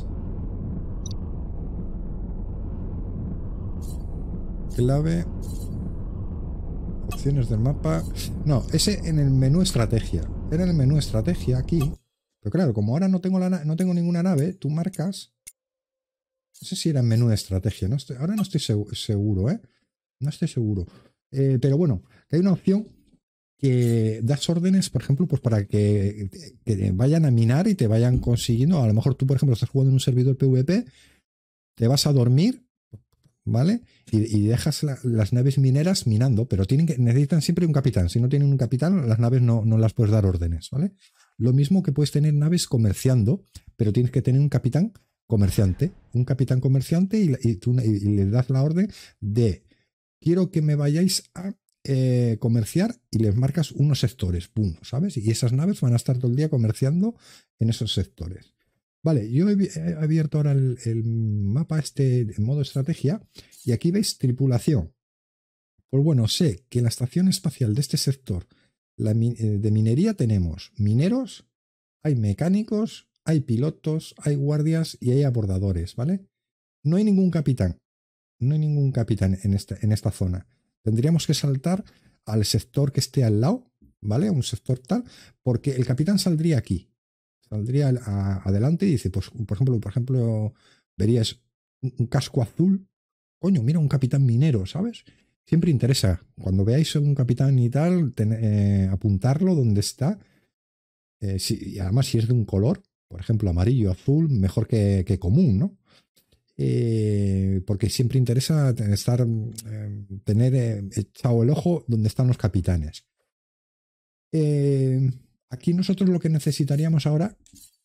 Clave. Opciones del mapa. No, ese en el menú estrategia. Era en el menú estrategia aquí. Pero claro, como ahora no tengo, la no tengo ninguna nave, tú marcas. No sé si era en menú de estrategia. No estoy, ahora no estoy seguro, ¿eh? No estoy seguro. Eh, pero bueno, que hay una opción que das órdenes, por ejemplo, pues para que, que vayan a minar y te vayan consiguiendo. A lo mejor tú, por ejemplo, estás jugando en un servidor PvP, te vas a dormir, ¿vale? Y, y dejas la, las naves mineras minando, pero tienen que, necesitan siempre un capitán. Si no tienen un capitán, las naves no, no las puedes dar órdenes, ¿vale? Lo mismo que puedes tener naves comerciando, pero tienes que tener un capitán comerciante. Un capitán comerciante y, y, tú, y, y le das la orden de quiero que me vayáis a eh, comerciar y les marcas unos sectores, pum, ¿sabes? Y esas naves van a estar todo el día comerciando en esos sectores. Vale, yo he, he abierto ahora el, el mapa este en modo estrategia y aquí veis tripulación. Pues bueno, sé que en la estación espacial de este sector la, de minería tenemos mineros, hay mecánicos, hay pilotos, hay guardias y hay abordadores, ¿vale? No hay ningún capitán. No hay ningún capitán en esta, en esta zona. Tendríamos que saltar al sector que esté al lado, ¿vale? Un sector tal, porque el capitán saldría aquí. Saldría a, adelante y dice, pues, por ejemplo, por ejemplo, verías un, un casco azul. Coño, mira, un capitán minero, ¿sabes? Siempre interesa. Cuando veáis un capitán y tal, ten, eh, apuntarlo donde está. Eh, si, y además, si es de un color, por ejemplo, amarillo, azul, mejor que, que común, ¿no? Eh, porque siempre interesa estar, eh, tener eh, echado el ojo donde están los capitanes. Eh, aquí nosotros lo que necesitaríamos ahora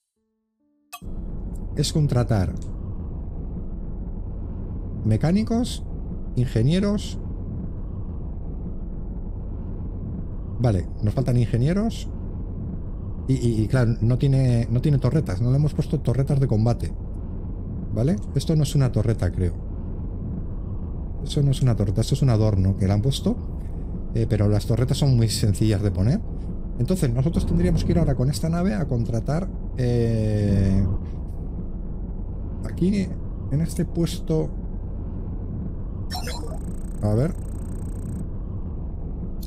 es contratar mecánicos, ingenieros. Vale, nos faltan ingenieros y, y, y claro, no tiene, no tiene torretas, no le hemos puesto torretas de combate. ¿Vale? Esto no es una torreta, creo. Eso no es una torreta, esto es un adorno que le han puesto. Eh, pero las torretas son muy sencillas de poner. Entonces, nosotros tendríamos que ir ahora con esta nave a contratar. Eh, aquí, en este puesto. A ver.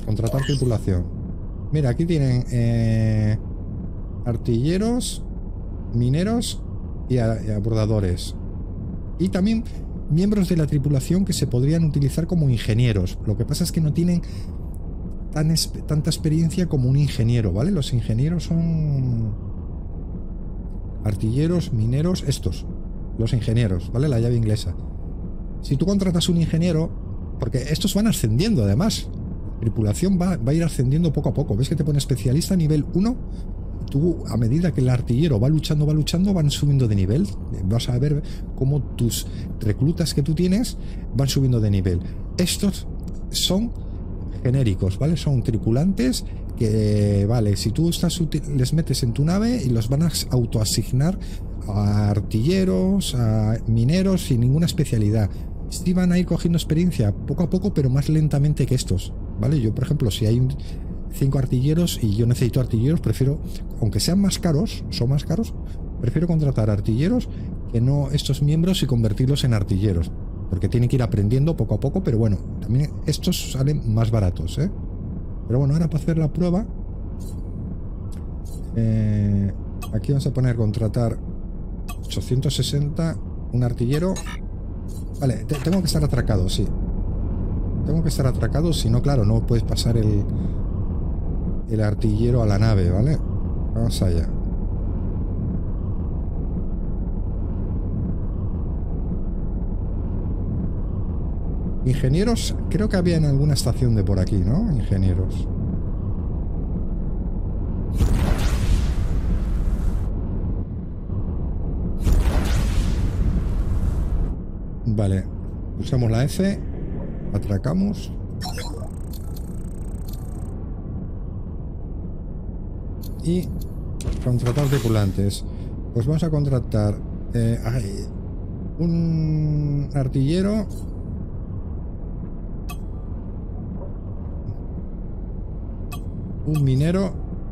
Contratar tripulación. Mira, aquí tienen eh, artilleros, mineros y, a, y abordadores. Y también miembros de la tripulación que se podrían utilizar como ingenieros. Lo que pasa es que no tienen tan es, tanta experiencia como un ingeniero, ¿vale? Los ingenieros son artilleros, mineros, estos. Los ingenieros, ¿vale? La llave inglesa. Si tú contratas un ingeniero, porque estos van ascendiendo además. La tripulación va, va a ir ascendiendo poco a poco. ¿Ves que te pone especialista a nivel uno? Tú, a medida que el artillero va luchando, va luchando, van subiendo de nivel. Vas a ver cómo tus reclutas que tú tienes van subiendo de nivel. Estos son genéricos, ¿vale? Son tripulantes que, vale, si tú estás les metes en tu nave y los van a autoasignar a artilleros, a mineros sin ninguna especialidad. Sí van a ir cogiendo experiencia poco a poco, pero más lentamente que estos, ¿vale? Yo, por ejemplo, si hay un cinco artilleros y yo necesito artilleros, prefiero, aunque sean más caros, son más caros, prefiero contratar artilleros que no estos miembros y convertirlos en artilleros, porque tienen que ir aprendiendo poco a poco, pero bueno, también estos salen más baratos, ¿eh? Pero bueno, ahora para hacer la prueba, eh, aquí vamos a poner contratar ochocientos sesenta, un artillero. Vale, tengo que estar atracado, sí. Tengo que estar atracado, si no, claro, no puedes pasar el... el artillero a la nave, ¿vale? Vamos allá. Ingenieros, creo que había en alguna estación de por aquí, ¿no? Ingenieros. Vale. Usamos la F. Atracamos. Y contratar tripulantes. Pues vamos a contratar eh, ay, un artillero, un minero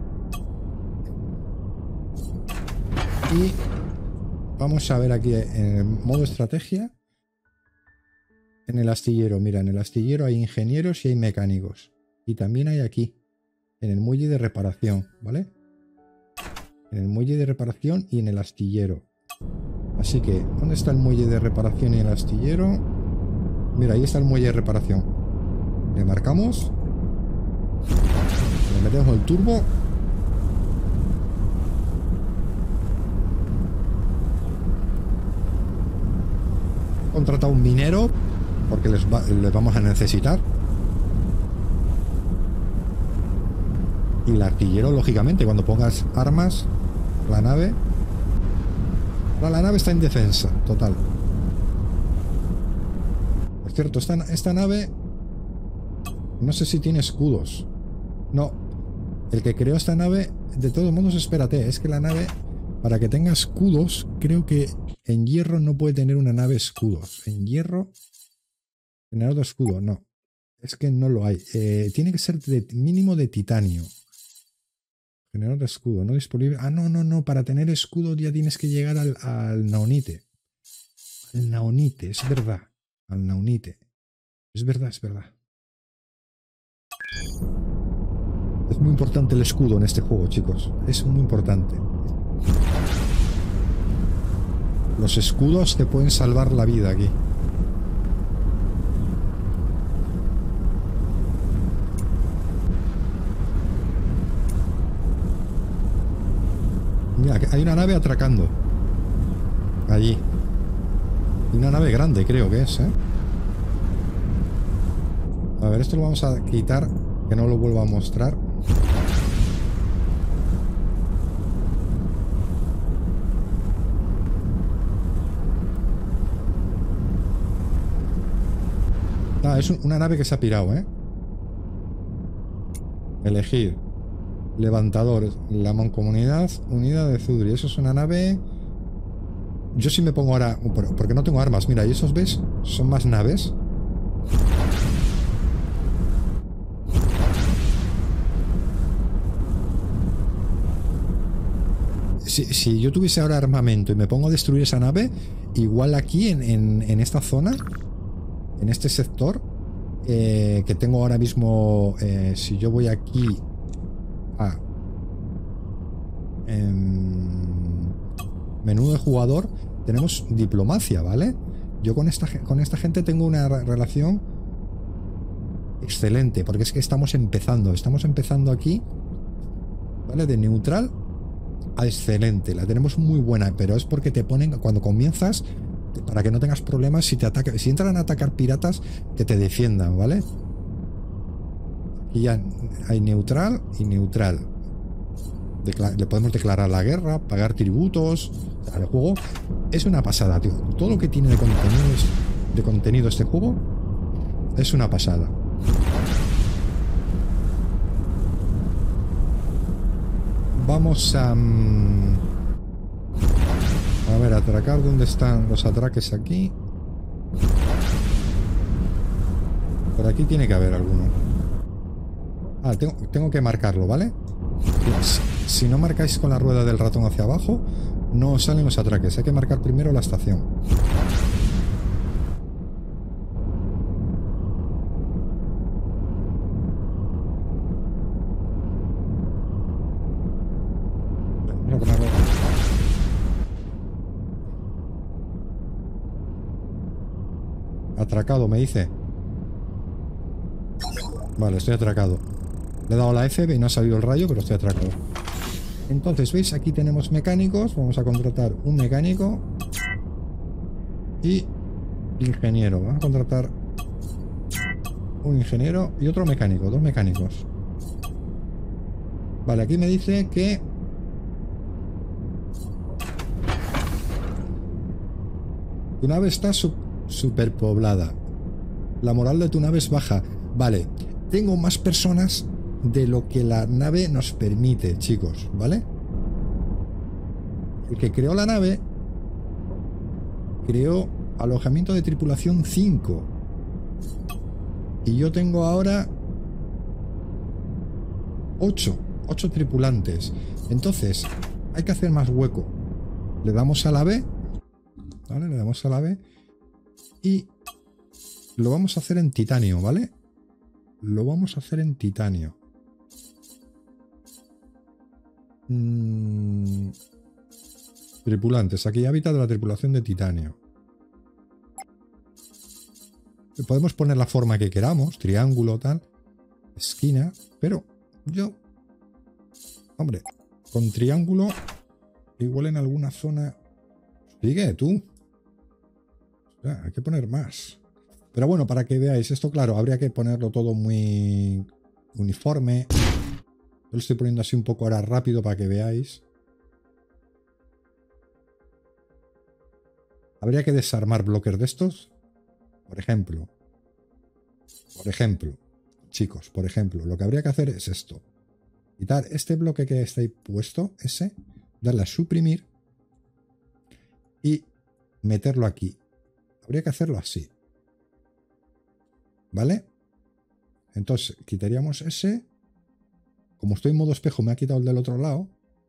y vamos a ver aquí en modo estrategia. En el astillero, mira, en el astillero hay ingenieros y hay mecánicos. Y también hay aquí, en el muelle de reparación, ¿vale? En el muelle de reparación y en el astillero. Así que, ¿dónde está el muelle de reparación y el astillero? Mira, ahí está el muelle de reparación. Le marcamos. Le metemos el turbo. Contrata un minero, porque les, va, les vamos a necesitar. Y el artillero, lógicamente, cuando pongas armas, la nave... La, la nave está en defensa, total. Por cierto, esta, esta nave... No sé si tiene escudos. No. El que creó esta nave, de todos modos, espérate, es que la nave, para que tenga escudos, creo que en hierro no puede tener una nave escudos. En hierro... Generador de escudo, no. Es que no lo hay. Eh, tiene que ser de mínimo de titanio. Generador de escudo, no disponible. Ah, no, no, no. Para tener escudo ya tienes que llegar al, al naonite. Al naonite, es verdad. Al naonite. Es verdad, es verdad. Es muy importante el escudo en este juego, chicos. Es muy importante. Los escudos te pueden salvar la vida aquí. Mira, hay una nave atracando. Allí. Y una nave grande, creo que es, ¿eh? A ver, esto lo vamos a quitar, que no lo vuelva a mostrar. Ah, es una nave que se ha pirado, ¿eh? Elegir. Levantador. La Mancomunidad Unida de Zudri. Eso es una nave... Yo sí me pongo ahora... Porque no tengo armas. Mira, ¿y esos ves? Son más naves. Si, si yo tuviese ahora armamento y me pongo a destruir esa nave, igual aquí en, en, en esta zona, en este sector, eh, que tengo ahora mismo, eh, si yo voy aquí a em, menú de jugador, tenemos diplomacia, ¿vale? Yo con esta, con esta gente tengo una relación excelente, porque es que estamos empezando, estamos empezando aquí, ¿vale? De neutral a excelente, la tenemos muy buena, pero es porque te ponen, cuando comienzas, para que no tengas problemas, si te atacan, si entran a atacar piratas, que te defiendan, ¿vale? Aquí ya hay neutral y neutral. Decla- le podemos declarar la guerra, pagar tributos. O sea, el juego es una pasada, tío. Todo lo que tiene de contenido, de contenido este juego es una pasada. Vamos a... Um, a ver, atracar. ¿Dónde están los atraques aquí? Por aquí tiene que haber alguno. Ah, tengo, tengo que marcarlo, ¿vale? Si, si no marcáis con la rueda del ratón hacia abajo, no os salen los atraques. Hay que marcar primero la estación. Vamos a ponerlo. Atracado, me dice. Vale, estoy atracado. Le he dado la F y no ha salido el rayo, pero estoy atracado. Entonces, ¿veis? Aquí tenemos mecánicos. Vamos a contratar un mecánico. Y ingeniero. Vamos a contratar un ingeniero y otro mecánico. Dos mecánicos. Vale, aquí me dice que... tu nave está superpoblada. La moral de tu nave es baja. Vale, tengo más personas de lo que la nave nos permite, chicos, ¿vale? El que creó la nave creó alojamiento de tripulación cinco. Y yo tengo ahora ocho. ocho tripulantes. Entonces, hay que hacer más hueco. Le damos a la B. ¿Vale? Le damos a la B. Y lo vamos a hacer en titanio, ¿vale? Lo vamos a hacer en titanio. Mm. Tripulantes. Aquí habita de la tripulación de titanio. Podemos poner la forma que queramos. Triángulo, tal. Esquina. Pero yo... hombre, con triángulo... igual en alguna zona... sigue, tú. O sea, hay que poner más. Pero bueno, para que veáis esto, claro, habría que ponerlo todo muy uniforme. Yo lo estoy poniendo así un poco ahora rápido para que veáis. Habría que desarmar bloques de estos. Por ejemplo. Por ejemplo. Chicos, por ejemplo, lo que habría que hacer es esto. Quitar este bloque que está ahí puesto, ese, darle a suprimir y meterlo aquí. Habría que hacerlo así. ¿Vale? Entonces, quitaríamos ese. Como estoy en modo espejo, me ha quitado el del otro lado.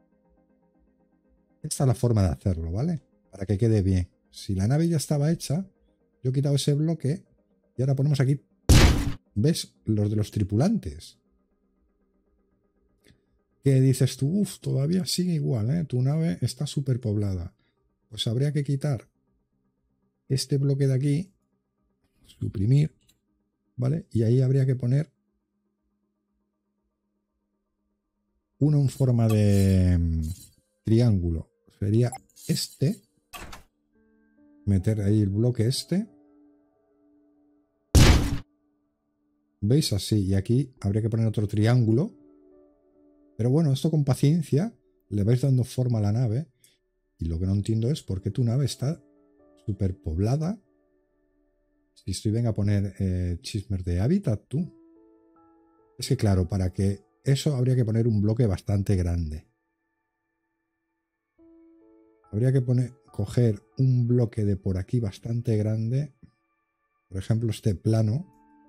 Esta es la forma de hacerlo, ¿vale? Para que quede bien. Si la nave ya estaba hecha, yo he quitado ese bloque y ahora ponemos aquí, ¿ves? Los de los tripulantes. ¿Qué dices tú? Uf, todavía sigue igual, ¿eh? Tu nave está superpoblada. Pues habría que quitar este bloque de aquí, suprimir, ¿vale? Y ahí habría que poner uno en forma de um, triángulo. Sería este. Meter ahí el bloque este. ¿Veis? Así. Y aquí habría que poner otro triángulo. Pero bueno, esto con paciencia le vais dando forma a la nave. Y lo que no entiendo es por qué tu nave está superpoblada. Si estoy, venga a poner eh, chismes de hábitat, tú. Es que claro, para que eso habría que poner un bloque bastante grande. Habría que poner, coger un bloque de por aquí bastante grande. Por ejemplo, este plano.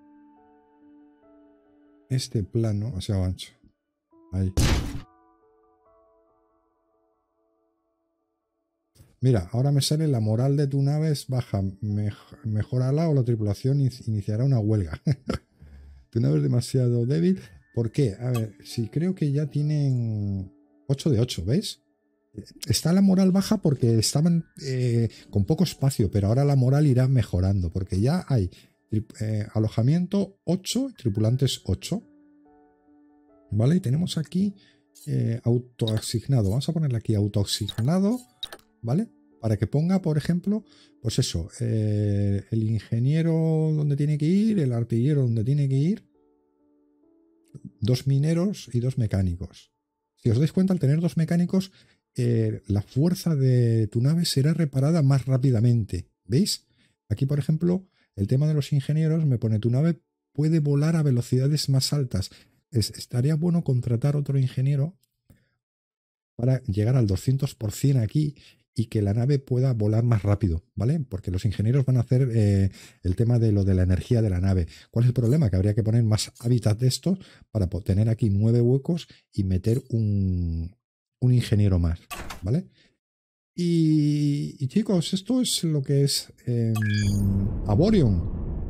Este plano, o sea, ancho. Ahí. Mira, ahora me sale la moral de tu nave es baja. Mej mejorala o la tripulación iniciará una huelga. Tu nave es demasiado débil. ¿Por qué? A ver, si creo que ya tienen ocho de ocho, ¿ves? Está la moral baja porque estaban eh, con poco espacio, pero ahora la moral irá mejorando porque ya hay eh, alojamiento ocho, tripulantes ocho. ¿Vale? Y tenemos aquí eh, autoasignado. Vamos a ponerle aquí autoasignado, ¿vale? Para que ponga, por ejemplo, pues eso, eh, el ingeniero donde tiene que ir, el artillero donde tiene que ir, dos mineros y dos mecánicos. Si os dais cuenta, al tener dos mecánicos, eh, la fuerza de tu nave será reparada más rápidamente. ¿Veis? Aquí, por ejemplo, el tema de los ingenieros me pone tu nave puede volar a velocidades más altas. Es, estaría bueno contratar otro ingeniero para llegar al doscientos por ciento aquí y que la nave pueda volar más rápido, ¿vale? Porque los ingenieros van a hacer eh, el tema de lo de la energía de la nave. ¿Cuál es el problema? Que habría que poner más hábitat de estos para tener aquí nueve huecos y meter un, un ingeniero más, ¿vale? Y, y chicos, esto es lo que es eh, Aborion.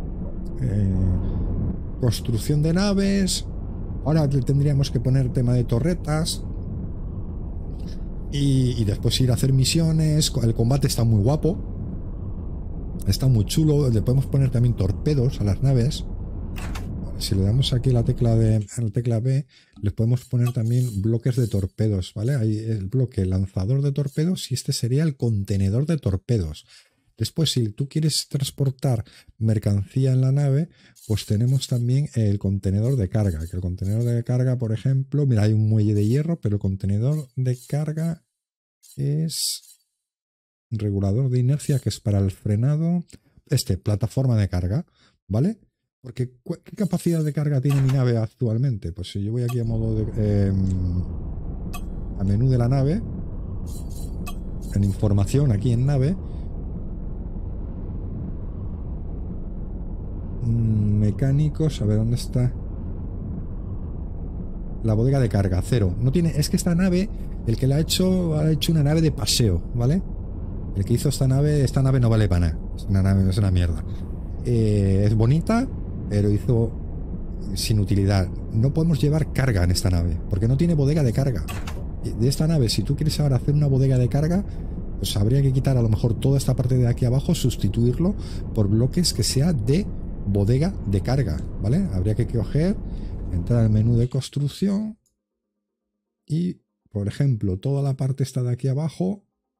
Eh, construcción de naves. Ahora tendríamos que poner tema de torretas. Y, y después ir a hacer misiones. El combate está muy guapo. Está muy chulo. Le podemos poner también torpedos a las naves. Si le damos aquí la tecla de la tecla B, les podemos poner también bloques de torpedos, ¿vale? Ahí el bloque lanzador de torpedos y este sería el contenedor de torpedos. Después, si tú quieres transportar mercancía en la nave, pues tenemos también el contenedor de carga. Que el contenedor de carga, por ejemplo, mira, hay un muelle de hierro, pero el contenedor de carga es regulador de inercia, que es para el frenado. Este, plataforma de carga, ¿vale? Porque, ¿qué capacidad de carga tiene mi nave actualmente? Pues si yo voy aquí a modo de... Eh, a menú de la nave, en información, aquí en nave, mecánicos, a ver dónde está la bodega de carga, cero. No tiene, es que esta nave, el que la ha hecho, ha hecho una nave de paseo, ¿vale? El que hizo esta nave, esta nave no vale para nada. Es una nave, es una mierda. Eh, es bonita, pero hizo sin utilidad. No podemos llevar carga en esta nave, porque no tiene bodega de carga. De esta nave, si tú quieres ahora hacer una bodega de carga, pues habría que quitar a lo mejor toda esta parte de aquí abajo, sustituirlo por bloques que sea de bodega de carga, ¿vale? Habría que coger, entrar al menú de construcción y, por ejemplo, toda la parte esta de aquí abajo,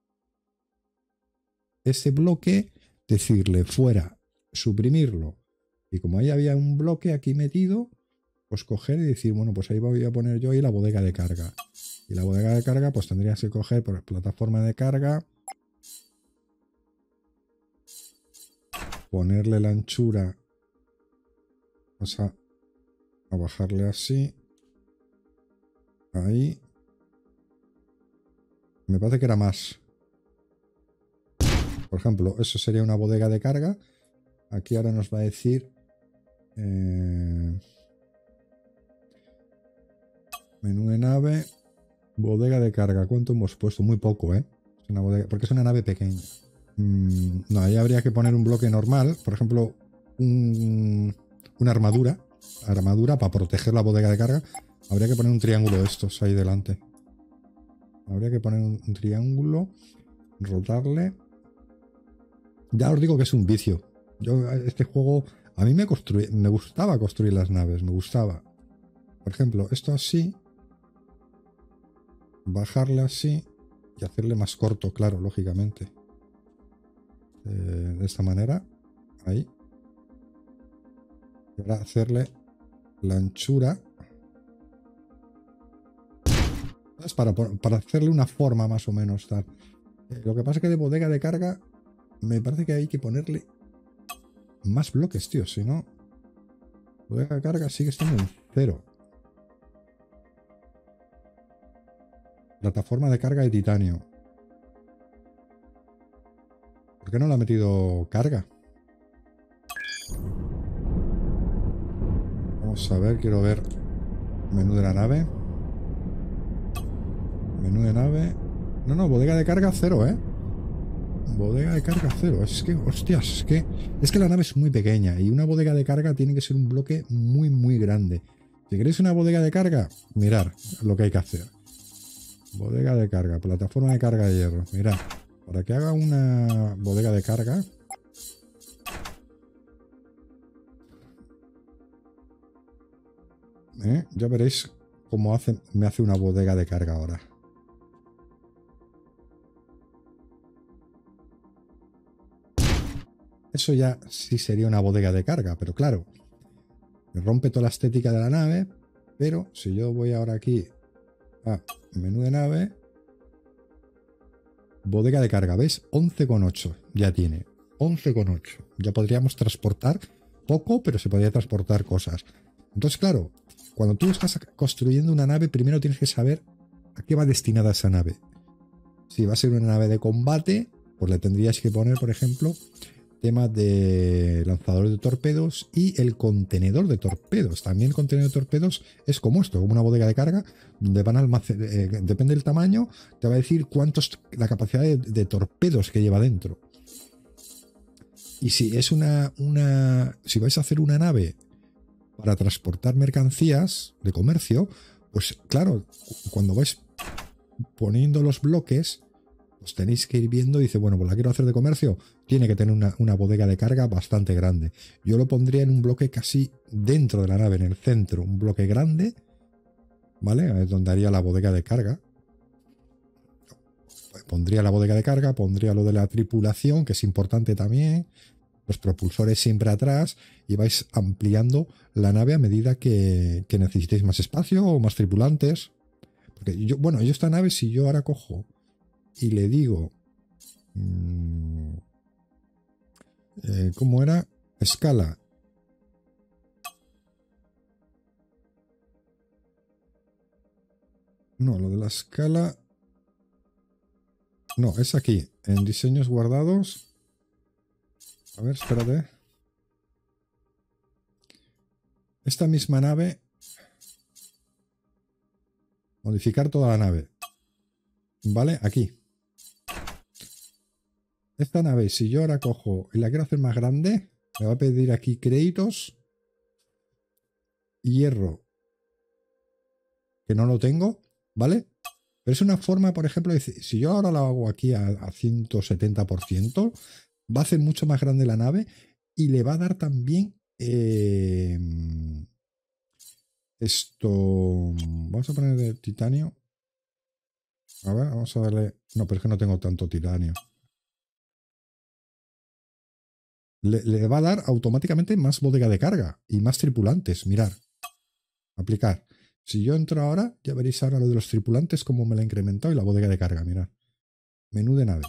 ese bloque, decirle fuera, suprimirlo. Y como ahí había un bloque aquí metido, pues coger y decir, bueno, pues ahí voy a poner yo ahí la bodega de carga. Y la bodega de carga, pues tendrías que coger por plataforma de carga, ponerle la anchura, vamos a, a bajarle así, ahí. Me parece que era más. Por ejemplo, eso sería una bodega de carga. Aquí ahora nos va a decir eh, menú de nave, bodega de carga. ¿Cuánto hemos puesto? Muy poco, ¿eh? Es una bodega, porque es una nave pequeña. Mm, no, ahí habría que poner un bloque normal. Por ejemplo, un, una armadura. Armadura para proteger la bodega de carga. Habría que poner un triángulo de estos ahí delante. Habría que poner un, un triángulo. Rotarle. Ya os digo que es un vicio. Yo, este juego, a mí me, construí, me gustaba construir las naves, me gustaba. Por ejemplo, esto así, bajarle así y hacerle más corto, claro, lógicamente. Eh, de esta manera, ahí. Y ahora hacerle la anchura. Es para, para hacerle una forma más o menos tal. Eh, lo que pasa es que de bodega de carga me parece que hay que ponerle más bloques, tío. Si no, bodega de carga sigue estando en cero. Plataforma de carga de titanio. ¿Por qué no le ha metido carga? Vamos a ver, quiero ver menú de la nave. Menú de nave. No, no, bodega de carga cero, ¿eh? Bodega de carga cero. Es que, hostias, es que, es que la nave es muy pequeña y una bodega de carga tiene que ser un bloque muy, muy grande. Si queréis una bodega de carga, mirad lo que hay que hacer. Bodega de carga, plataforma de carga de hierro. Mirad, para que haga una bodega de carga... ¿Eh? Ya veréis cómo hace, me hace una bodega de carga ahora. Eso ya sí sería una bodega de carga, pero claro, me rompe toda la estética de la nave. Pero si yo voy ahora aquí a menú de nave, bodega de carga, ¿ves? once coma ocho ya tiene. once coma ocho. Ya podríamos transportar poco, pero se podría transportar cosas. Entonces, claro, cuando tú estás construyendo una nave, primero tienes que saber a qué va destinada esa nave. Si va a ser una nave de combate, pues le tendrías que poner, por ejemplo, temas de lanzadores de torpedos y el contenedor de torpedos. También el contenedor de torpedos es como esto, como una bodega de carga, donde van a almacenar, eh, depende del tamaño, te va a decir cuántos, la capacidad de, de torpedos que lleva dentro. Y si es una, una, si vais a hacer una nave para transportar mercancías de comercio, pues claro, cuando vais poniendo los bloques, pues tenéis que ir viendo y dice, bueno, pues la quiero hacer de comercio, tiene que tener una, una bodega de carga bastante grande. Yo lo pondría en un bloque casi dentro de la nave, en el centro, un bloque grande, ¿vale? Es donde haría la bodega de carga. Pondría la bodega de carga, pondría lo de la tripulación, que es importante también, los propulsores siempre atrás, y vais ampliando la nave a medida que, que necesitéis más espacio o más tripulantes. Porque yo, bueno, yo esta nave, si yo ahora cojo y le digo, mmm, eh, ¿cómo era? Escala. No, lo de la escala... No, es aquí, en diseños guardados. A ver, espérate. Esta misma nave. Modificar toda la nave. ¿Vale? Aquí. Esta nave, si yo ahora cojo y la quiero hacer más grande, me va a pedir aquí créditos. Hierro. Que no lo tengo, ¿vale? Pero es una forma, por ejemplo, de decir, si yo ahora lo hago aquí a, a ciento setenta por ciento, va a hacer mucho más grande la nave y le va a dar también eh, esto. Vamos a poner de titanio. A ver, vamos a darle... No, pero es que no tengo tanto titanio. Le, le va a dar automáticamente más bodega de carga y más tripulantes. Mirar. Aplicar. Si yo entro ahora, ya veréis ahora lo de los tripulantes, cómo me la ha incrementado y la bodega de carga. Mirad. Menú de nave.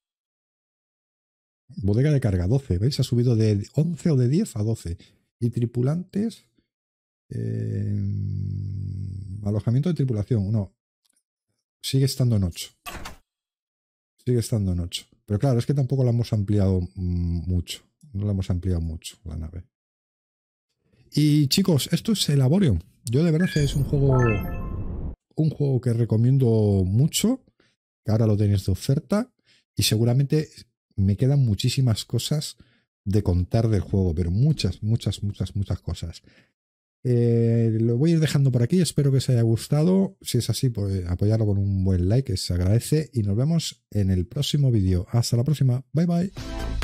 Bodega de carga, doce. ¿Veis? Ha subido de once o de diez a doce. Y tripulantes... Eh, alojamiento de tripulación. No. Sigue estando en ocho. Sigue estando en ocho. Pero claro, es que tampoco la hemos ampliado mucho. No la hemos ampliado mucho, la nave. Y chicos, esto es el Aborion. Yo de verdad es un juego... Un juego que recomiendo mucho. Que ahora lo tenéis de oferta. Y seguramente me quedan muchísimas cosas de contar del juego. Pero muchas, muchas, muchas, muchas cosas. Eh, lo voy a ir dejando por aquí, espero que os haya gustado. Si es así, pues apoyarlo con un buen like, que se agradece. Y nos vemos en el próximo vídeo. Hasta la próxima, bye bye.